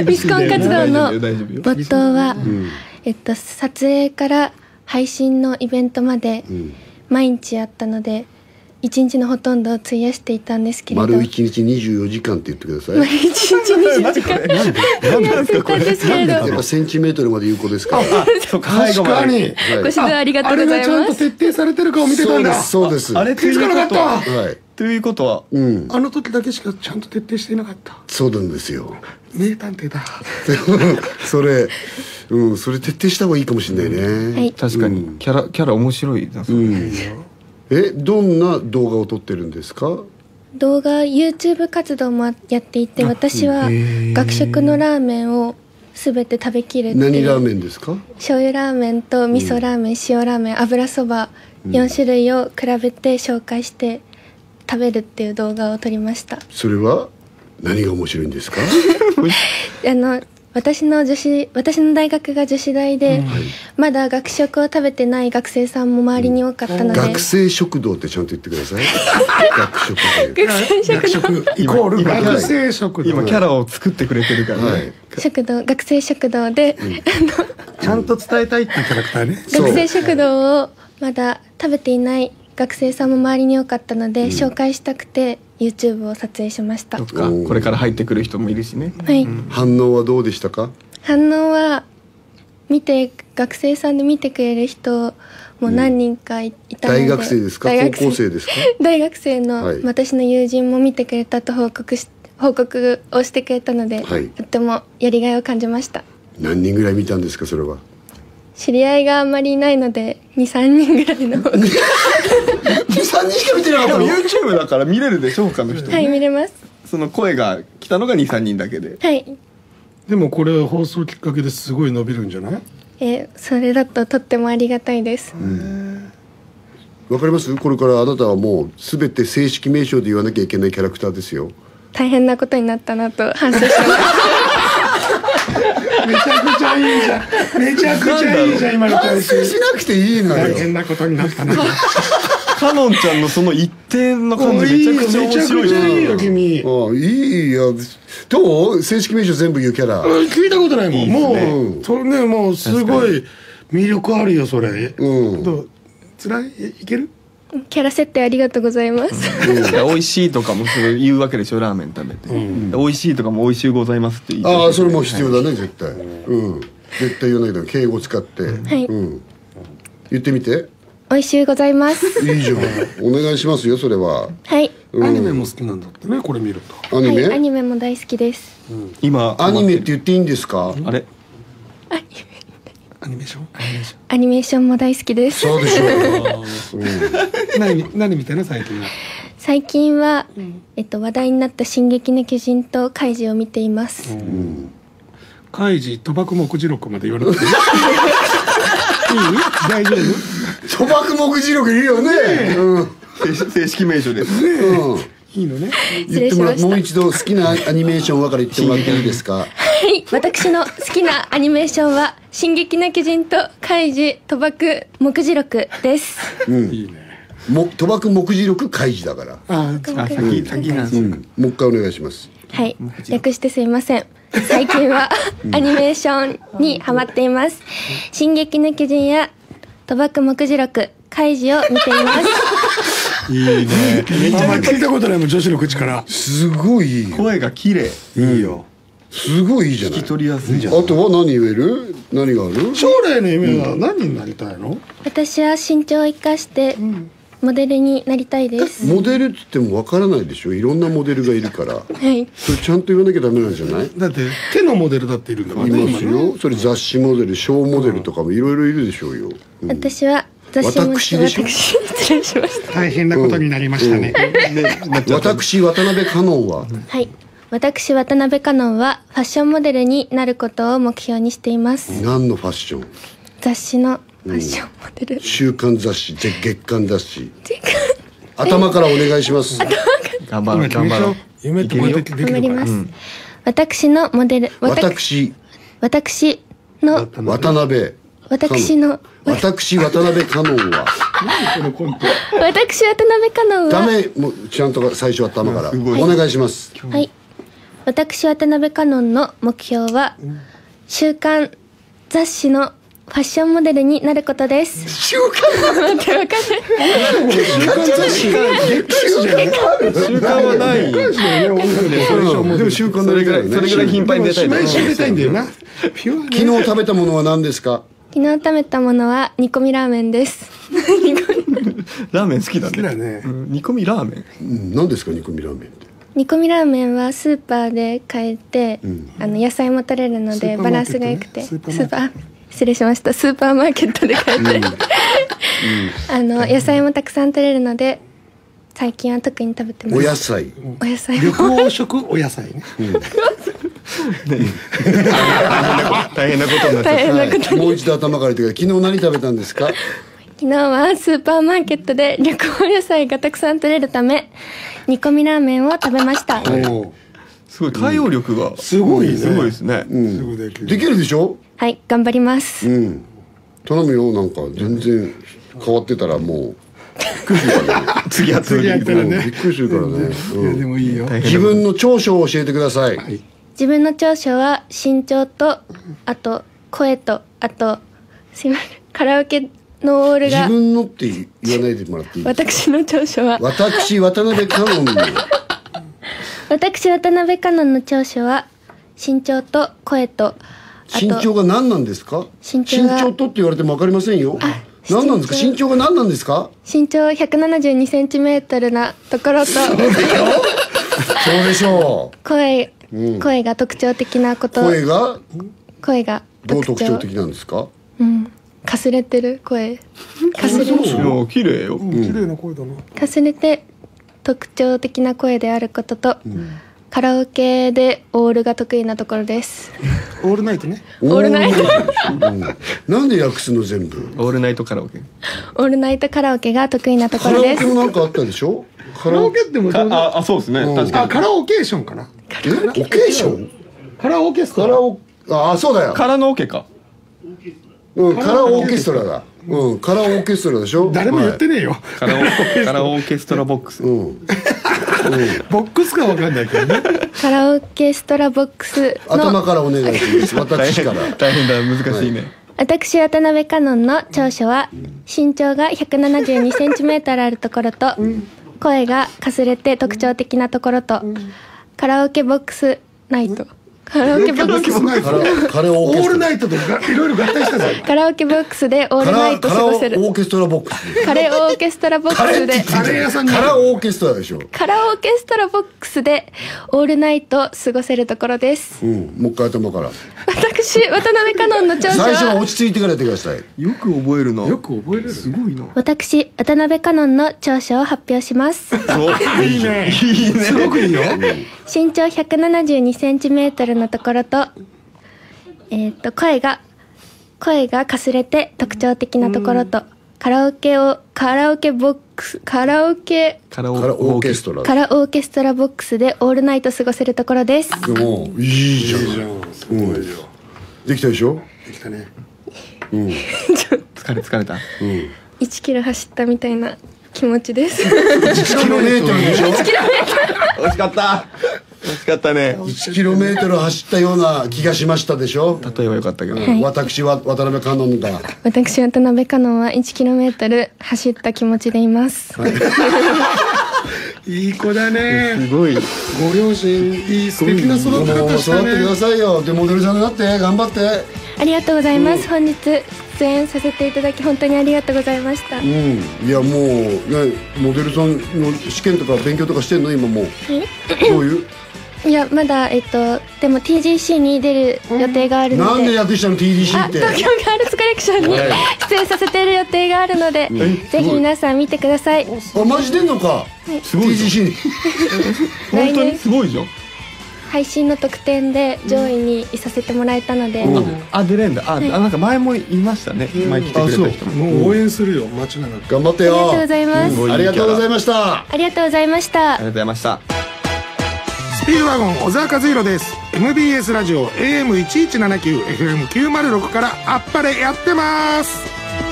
ミスコン活動の没頭は、撮影から配信のイベントまで毎日やったので、一日のほとんどを費やしていたんですけれど。 丸一日24時間って言ってください。 丸一日24時間。なんでですけれど。 やっぱセンチメートルまで有効ですから。 確かに。 ご指導ありがとうございます。 あれがちゃんと徹底されてるかを見てたんだ。 そうです。 あれ気づかなかった。 はい。 ということは、 あの時だけしかちゃんと徹底していなかった。 そうなんですよ。 名探偵だ。 それ徹底した方がいいかもしれないね。 はい。 確かにキャラ面白いな。 どんな動画を撮ってるんですか？ 動画 YouTube 活動もやっていて、私は学食のラーメンを全て食べきるっていう。 何ラーメンですか？ 醤油ラーメンと味噌ラーメン、塩ラーメン、油そば4種類を比べて紹介して食べるっていう動画を撮りました。 それは何が面白いんですか？ 私の大学が女子大で、まだ学食を食べてない学生さんも周りに多かったので、 学生食堂ってちゃんと言ってください。学食学食イコール学生食堂。 今キャラを作ってくれてるからね。 学生食堂で、 ちゃんと伝えたいっていうキャラクターね。 学生食堂をまだ食べていない学生さんも周りに多かったので、紹介したくて YouTube を撮影しました。 そっか、これから入ってくる人もいるしね。 はい。 反応はどうでしたか？ 反応は学生さんで見てくれる人も何人かいたので、 大学生ですか？高校生ですか？ 大学生の私の友人も見てくれたと報告をしてくれたので、とってもやりがいを感じました。 何人ぐらい見たんですか、それは？ 知り合いがあんまりいないので 2,3 人ぐらいの2,3 人しか見てなかったの？ YouTube だから見れるでしょ、他の人。 はい、見れます。 その声が来たのが 2,3 人だけで。 はい。 でもこれ放送きっかけですごい伸びるんじゃない？ それだととってもありがたいです。 わかります？これからあなたはもう全て正式名称で言わなきゃいけないキャラクターですよ。 大変なことになったなと反省してます。 めちゃくちゃいいじゃん。めちゃくちゃいいじゃん、今の反省しなくていいのよ。 大変なことになったな。 かのんちゃんのその一定の感じめちゃくちゃ面白い。 めちゃくちゃいいよ、君。 いいよ。どう？正式名称全部言うキャラ。 聞いたことないもん。もうそれね、もうすごい魅力あるよ、それ。どう？辛い？いける？ キャラ設定ありがとうございます。 美味しいとかもそう言うわけでしょ、ラーメン食べて。美味しいとかも美味しゅうございますって言って。 ああ、それも必要だね、絶対。絶対言わないけど敬語使って。はい。言ってみて。 美味しゅうございます。 いいじゃん。お願いしますよ、それは。 はい。 アニメも好きなんだってね、これ見ると。 アニメ？ アニメも大好きです。 今アニメって言っていいんですか？ あれ？ アニメーション？ アニメーションも大好きです。 そうでしょう。 何見てんの最近は？ 最近は話題になった進撃の巨人とカイジを見ています。 カイジ賭博目次録まで言われてる。いい？大丈夫？ 賭博目次録いるよね。 正式名称ですね。 いいのね。 言ってもらもう一度好きなアニメーションはから言ってもらっていいですか？ はい、私の好きなアニメーションは進撃の巨人とカイジ賭博目次録です。 いいね。 賭博目次録開示だから。 先なんです。 もう一回お願いします。 はい、略してすいません。最近はアニメーションにハマっています。進撃の巨人や賭博目次録カイジを見ています。 いいね。 めちゃめちゃ聞いたことないもん、女子の口から。 すごいいいよ。 声が綺麗。 いいよ。すごいいいじゃない。 聞き取りやすいじゃん。 あとは何言える？何がある？ 将来の夢は何になりたいの？ 私は身長を生かしてモデルになりたいです。 モデルって言ってもわからないでしょ。いろんなモデルがいるから。 はい。 それちゃんと言わなきゃダメなんじゃない？ だって手のモデルだっているんだからね。 いますよ。それ雑誌モデル、ショーモデルとかもいろいろいるでしょうよ。 私は雑誌も私でしょ。 失礼しました。 大変なことになりましたね。 私渡辺香音は。 はい。私渡辺香音はファッションモデルになることを目標にしています。 何のファッション？ 雑誌のファッションモデル。 週刊雑誌、月刊雑誌。頭からお願いします。 頑張ろう、頑張ろう。 夢ってこうやってできるから。 頑張ります。私のモデル。 私の渡辺。 私の私渡辺香音は。 私渡辺香音は。 ダメ、もうちゃんと最初頭からお願いします。 はい。私渡辺香音の目標は週刊雑誌のファッションモデルになることです。 週刊待ってわかんない。 週刊雑誌週刊はない。 でも週刊それぐらい頻繁に出たい。 毎週出たいんだよな。 昨日食べたものは何ですか？ 昨日食べたものは煮込みラーメンです。 ラーメン好きだね。 好きだね。 煮込みラーメン。 何ですか煮込みラーメンって？ 煮込みラーメンはスーパーで買えて、野菜も取れるのでバランスが良くて、失礼しました。スーパーマーケットで買えて、野菜もたくさん取れるので最近は特に食べてます。 お野菜。 お野菜。 緑黄色お野菜ね。 大変なことになっちゃった。 もう一度頭から言ってください。昨日何食べたんですか？ 昨日はスーパーマーケットで緑黄野菜がたくさん取れるため煮込みラーメンを食べました。 すごい対応力がすごいね。 すごいですね。 すぐできる。 できるでしょ。 はい、頑張ります。 頼むよ。なんか全然変わってたらもうびっくりするからね。 次やったらびっね。 くりするからね。 いやでもいいよ。 自分の長所を教えてください。 自分の長所は身長と、あと声と、あとすいません、カラオケのオールが。 自分のって言わないでもらっていい？ 私の長所は私渡辺香音の私渡辺香音の長所は身長と声と、あと身長が何なんですか？ 身長が身長とって言われても分かりませんよ。何なんですか？身長が何なんですか？ 身長172センチメートルなところとそうでしょう。 声が特徴的なこと。 声がどう特徴特徴的なんですか？ かすれてる声。かすれ綺麗よ。 綺麗な声だな。 かすれて特徴的な声であることと、カラオケでオールが得意なところです。 オールナイトね。 オールナイト。 なんで訳すの全部？ オールナイトカラオケ。 オールナイトカラオケが得意なとこカラオろです。 ケもなんかあったでしょ？ カラオケってもそうですね。確かに。 カラオケーションかな。 オケーション？ カラオケストラ。 そうだよ。 カラのオケか。 カラオーケストラだ。カラオーケストラでしょ。 誰も言ってねえよ。 カラオーケストラボックス。 ボックスかわかんないけどね。 カラオケストラボックスの頭からお願いします。私から。 大変だ、難しいね。 私渡辺香音の長所は身長が172センチメートルあるところと、声がかすれて特徴的なところと、カラオケボックスナイト。カラオケボックスカラオオールナイトとかいろいろ合体したぞ。 カラオケボックスでオールナイト過ごせる。 カラオーケストラボックス。 カレーオーケストラボックスでカレー屋さんカラオーケストラでしょ。 カラオケストラボックスでオールナイト過ごせるところです。 もう一回頭から。 私渡辺香音の長所最初はは落ち着いてからやってください。 よく覚えるな。 よく覚えれる。 すごいな。 私渡辺香音の長所を発表します。 いいね。すごくいいよ。 身長172センチメートルのところと、声がかすれて特徴的なところと、カラオケストラボックスでオールナイト過ごせるところです。 もういいじゃん。 すごいよ。 できたでしょ。 できたね。 疲れた。 1キロ走ったみたいな気持ちです。 1キロメートルでしょ。 惜しかった。惜しかったね。 1キロメートル走ったような気がしましたでしょ。 例えばよかったけど。 私は渡辺香音だ。 私渡辺香音は1キロメートル走った気持ちでいます。 いい子だね。 すごい。 ご両親いい素敵な育て方したね。 育ってくださいよ。でモデルさんになって頑張って。 ありがとうございます。本日出演させていただき本当にありがとうございました。 いやもうねモデルさんの試験とか勉強とかしてんの今もう。どういう？ いやまだでも TGC に出る予定があるので。 なんで訳したの TGC って？ 東京ガールズコレクションに出演させている予定があるので、ぜひ皆さん見てください。 マジ出んのか？ すごい。 TGC に。 本当にすごいじゃん。 配信の特典で上位にいさせてもらえたので。 出れんだ。なんか前も言いましたね。前来てくれた人も。 もう応援するよ。間違いなく。 頑張ってよ。 ありがとうございます。 ありがとうございました。 ありがとうございました。 ありがとうございました。 スピードワゴン小沢和弘です。 MBS ラジオ AM1179 FM906 からあっぱれやってます。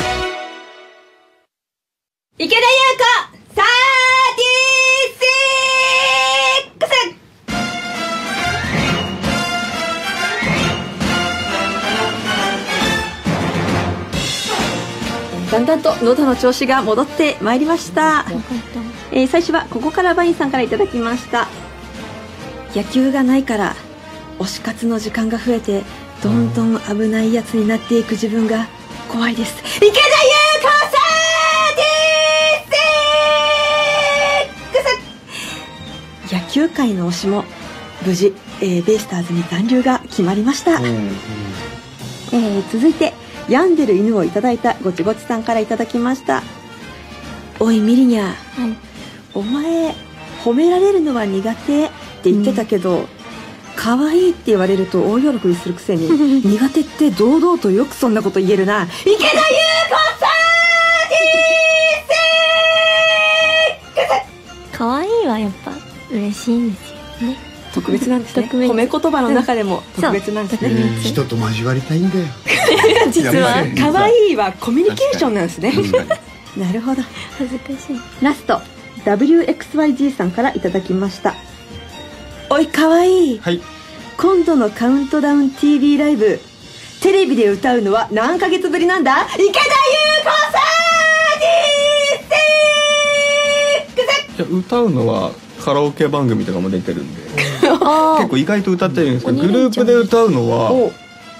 池田優子36。だんだんと喉の調子が戻ってまいりました。最初はここからバインさんからいただきました。野球がないから推し活の時間が増えてどんどん危ないやつになっていく自分が怖いです。池田優子36。野球界の推しも無事、ベイスターズに残留が決まりました。続いて病んでる犬をいただいたごちごちさんからいただきました。おいミリニャ、お前褒められるのは苦手って言ってたけど、可愛いって言われると大喜びするくせに苦手って堂々とよくそんなこと言えるな。池田優子可愛いはやっぱ嬉しいんですよね。 特別なんですね。褒め言葉の中でも特別なんですね。 人と交わりたいんだよ。 実は可愛いはコミュニケーションなんですね。なるほど。 恥ずかしい。 ラスト WXYG さんからいただきました。おい可愛い。 はい。 今度のカウントダウン TV ライブ、テレビで歌うのは何ヶ月ぶりなんだ？池田優子さんに歌うのはカラオケ番組とかも出てるんで結構意外と歌ってるんですけど、グループで歌うのは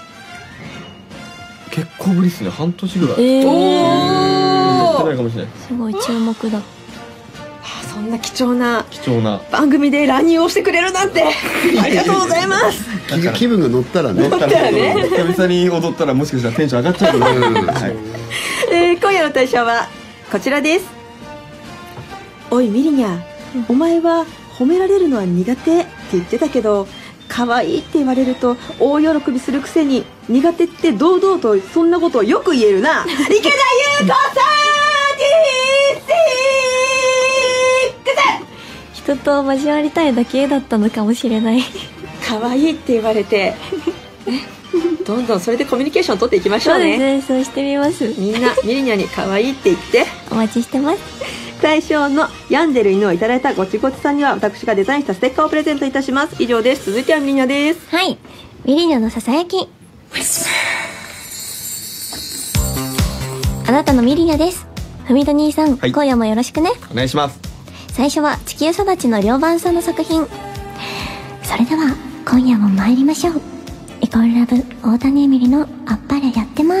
結構ぶりですね。半年ぐらい。やってないかもしれない。 すごい注目だ。 そんな貴重な番組で乱入をしてくれるなんてありがとうございます。 気分が乗ったらね。 乗ったらね。 久々に踊ったらもしかしたらテンション上がっちゃうかも。 今夜の対象はこちらです。おいミリニャ、お前は褒められるのは苦手って言ってたけど、可愛いって言われると大喜びするくせに苦手って堂々とそんなことをよく言えるな。池田優子さ人と交わりたいだけだったのかもしれない。 可愛いって言われてどんどんそれでコミュニケーション取っていきましょうね。 そうですね、そうしてみます。 みんなミリニャに可愛いって言ってお待ちしてます。 対象の病んでる犬をいただいたごちごちさんには私がデザインしたステッカーをプレゼントいたします。以上です。続いてはミリニャです。 はい、ミリニャのささやき。あなたのミリニャです。ふみと兄さん、はい、今夜もよろしくね。 お願いします。 最初は地球育ちのりょうばんさんの作品。それでは今夜も参りましょう。イコールラブ大谷エミリのあっぱれやってます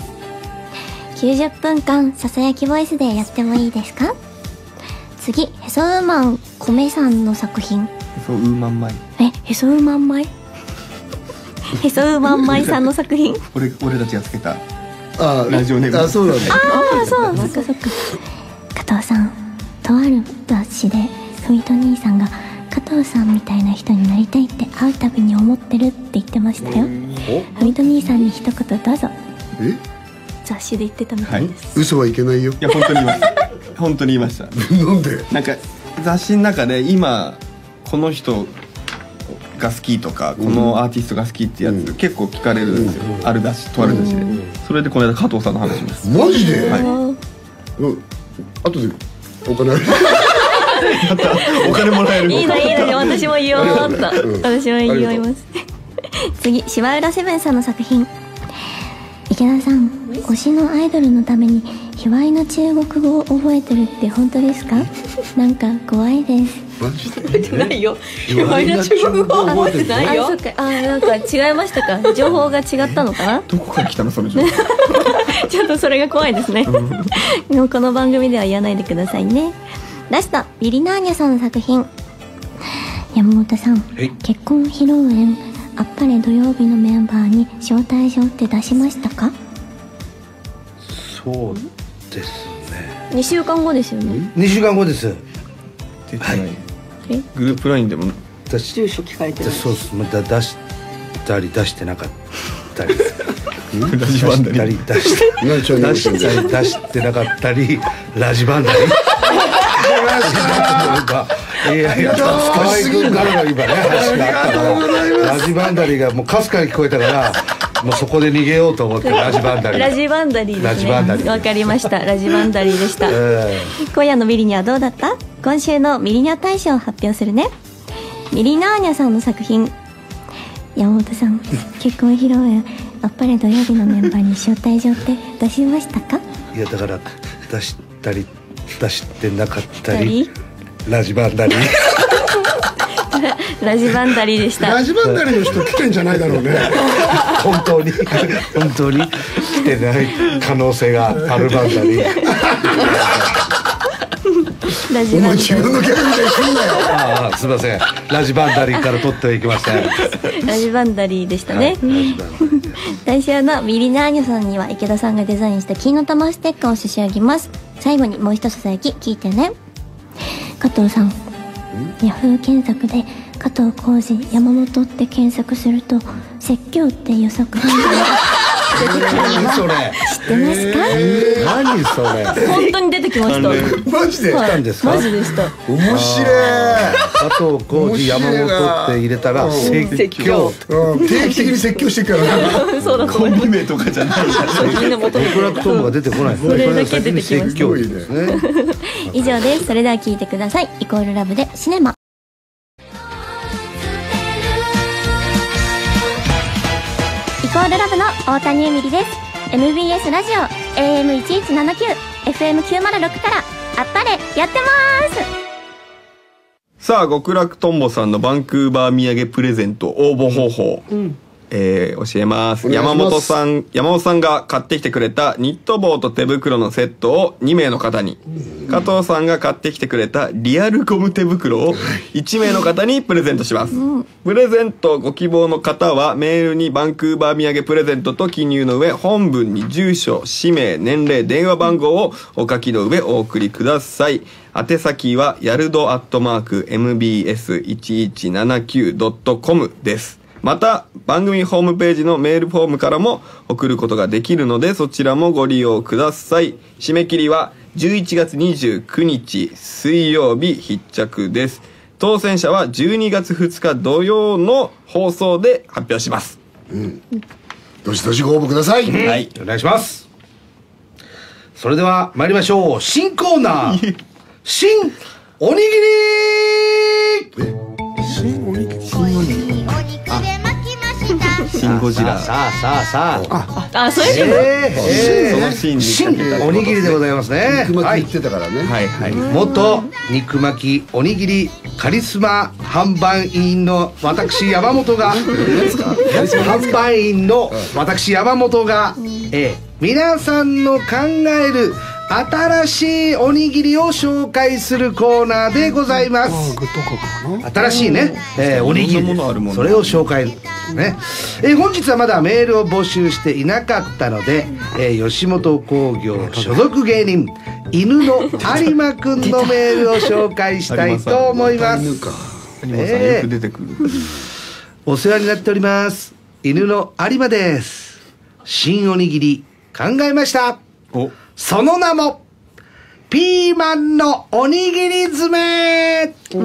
。90分間ささやきボイスでやってもいいですか？次、へそウーマン米さんの作品。 へそウーマンマイ。 へそウーマンマイへそウーマンマイさんの作品。 俺たちがつけたラジオネーム。 あ、そうなんだ。 そう、そっかそっか。加藤さん、とある雑誌でふみと兄さんが加藤さんみたいな人になりたいって会うたびに思ってるって言ってましたよ。ふみと兄さんに一言どうぞ。雑誌で言ってたみたいです。 嘘はいけないよ。 いや本当に言いました本当に言いました。 なんで？ なんか雑誌の中で今この人が好きとか、このアーティストが好きってやつ、結構聞かれるんですよ。ある雑誌とある雑誌で、それでこの間加藤さんの話します。 マジで？ はい。 後でお金お金もらえる。 いいのいいの、私も言おうと私も言います。次、芝浦セブンさんの作品。池田さん、推しのアイドルのために卑猥な中国語を覚えてるって本当ですか？なんか怖いです。 マジで？ 覚えてないよ。卑猥な中国語覚えてないよ。 そっか、なんか違いましたか？情報が違ったのかな？ どこから来たのその情報。 ちょっとそれが怖いですね。でもこの番組では言わないでくださいね。ラスト、ビリナーニャさんの作品。山本さん、結婚披露宴あっぱれ土曜日のメンバーに招待状って出しましたか？ そうですね。 2週間後ですよね。 2週間後です。 出てない。グループラインでも住所聞かれてる。 そうです。また出したり出してなかったり。 ラジバンダリ出してなかったり、ラジバンダリ。いや河合君からの今ね話があったから、ラジバンダリがもうかすかに聞こえたから、もうそこで逃げようと思ってラジバンダリ。 ラジバンダリーですね。わかりました。ラジバンダリーでした。今夜のミリニャはどうだった？今週のミリニャ大賞を発表するね。ミリナーニャさんの作品。山本さん、結婚披露宴あっぱれ土曜日のメンバーに招待状って出しましたか？ いやだから出したり出してなかったり、ラジバンダリ。 ラジバンダリでした。 ラジバンダリの人来てんじゃないだろうね。 本当に来てない可能性があるバンダリ。 ラジバンダリ。 自分のギャグみたいにすんなよ。 すいません。ラジバンダリから取ってはいけません。 ラジバンダリでしたね。来週のミリナーニョさんには池田さんがデザインした金の玉ステッカーを差し上げます。最後にもう一つさやき聞いてね。加藤さん、ヤフー検索で加藤浩次山本って検索すると説教っていう作品が何それ。 知ってますか？ 何それ。 本当に出てきました。 マジではい来たんですかマジでした。 面白い。 加藤浩次、山本って入れたら説教。 定期的に説教してるからそうだとコ思います。 ンビ名とかじゃない。 みんな求めて極楽トンボが出てこない。 それだけ出てきました説教ですね。 以上です。それでは聞いてください。イコールラブでシネマ。イコールラブの大谷恵美里です。 MBS ラジオ AM1179 FM906 からあっぱれやってます。 さあ極楽とんぼさんのバンクーバー土産プレゼント応募方法、教えます。 お願いします。 山本さんが買ってきてくれたニット帽と手袋のセットを2名の方に、加藤さんが買ってきてくれたリアルゴム手袋を1名の方にプレゼントします。プレゼントご希望の方はメールにバンクーバー土産プレゼントと記入の上、本文に住所、氏名、年齢、電話番号をお書きの上お送りください。宛先はやるど@mbs1179.com です。また番組ホームページのメールフォームからも送ることができるので、そちらもご利用ください。締め切りは11月29日水曜日必着です。当選者は12月2日土曜の放送で発表します。 どしどしご応募ください。 はい、 お願いします。それでは参りましょう。新コーナー新おにぎり。 シンゴジラ。 さあそういうそのシーンに新おにぎりでございますね。 肉巻き言ってたからね。 はいはい。 元肉巻きおにぎりカリスマ販売員の私山本が販売員の私山本が皆さんの考える新しいおにぎりを紹介するコーナーでございます。 グッドコクかな。 新しいね、おにぎりいろんなものあるもんね。 それを紹介ね。本日はまだメールを募集していなかったので、吉本興業所属芸人犬の有馬くんのメールを紹介したいと思います。 有馬さんよく出てくる。 お世話になっております。犬の有馬です。新おにぎり考えました。 お、 その名もピーマンのおにぎり詰め。ピ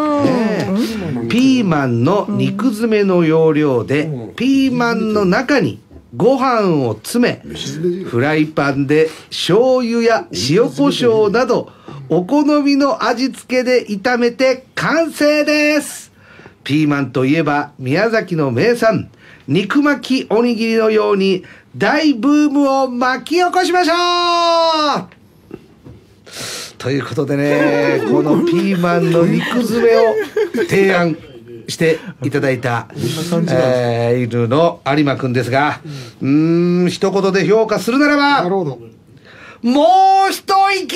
ーマンの肉詰めの要領でピーマンの中にご飯を詰め、フライパンで醤油や塩コショウなどお好みの味付けで炒めて完成です。ピーマンといえば宮崎の名産肉巻きおにぎりのように大ブームを巻き起こしましょうということでね、このピーマンの肉詰めを提案していただいた、犬の有馬くんですが、一言で評価するならば、 なるほど。 もう一息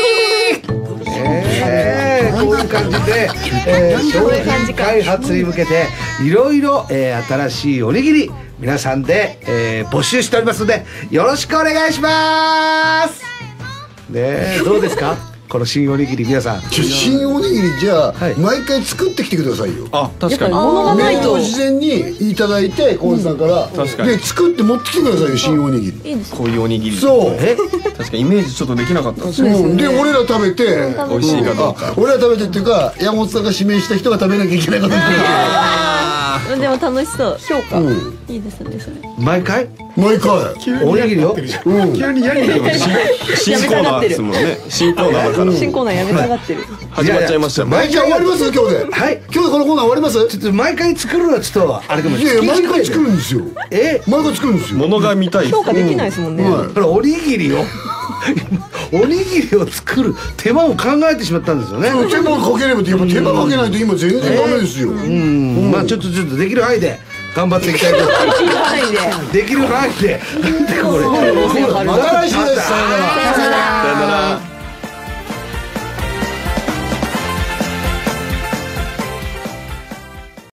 こういう感じで、商品開発に向けていろいろ新しいおにぎり皆さんで、募集しておりますのでよろしくお願いしますね。どうですかこの新おにぎり皆さん。 新おにぎりじゃあ、 はい毎回作ってきてくださいよ。 あ、確かに。 物がないとメールを事前にいただいてコンさんから確かにで作って持ってきてくださいよ、新おにぎり。 いいですか？ こういうおにぎり。 そう確かにイメージちょっとできなかったですね。 で俺ら食べて美味しいかどうか。 俺ら食べてっていうか山本さんが指名した人が食べなきゃいけないことになでも楽しそう。 評価、 いいですねそれ。 毎回る毎回おにぎりを急に嫌になってる。 新コーナーですもんね。新コーナーだから。 新コーナーやめたがってる。 始まっちゃいましたよ。 毎回終わります今日で。 はい今日でこのコーナー終わります。 ちょっと毎回作るのはちょっとあれかもしいやいれない。 や毎回作るんですよ。毎回作るんですよ。 物が見たい。 評価できないですもんね。 はいこれおにぎりをおにぎりを作る手間を考えてしまったんですよね。 手間かければってやっぱ手間かけないと今全然ダメですよ。 まあちょっとできる範囲で頑張っていきたいと思います。できる範囲で。なんでこれ。 また来週です。さよなら。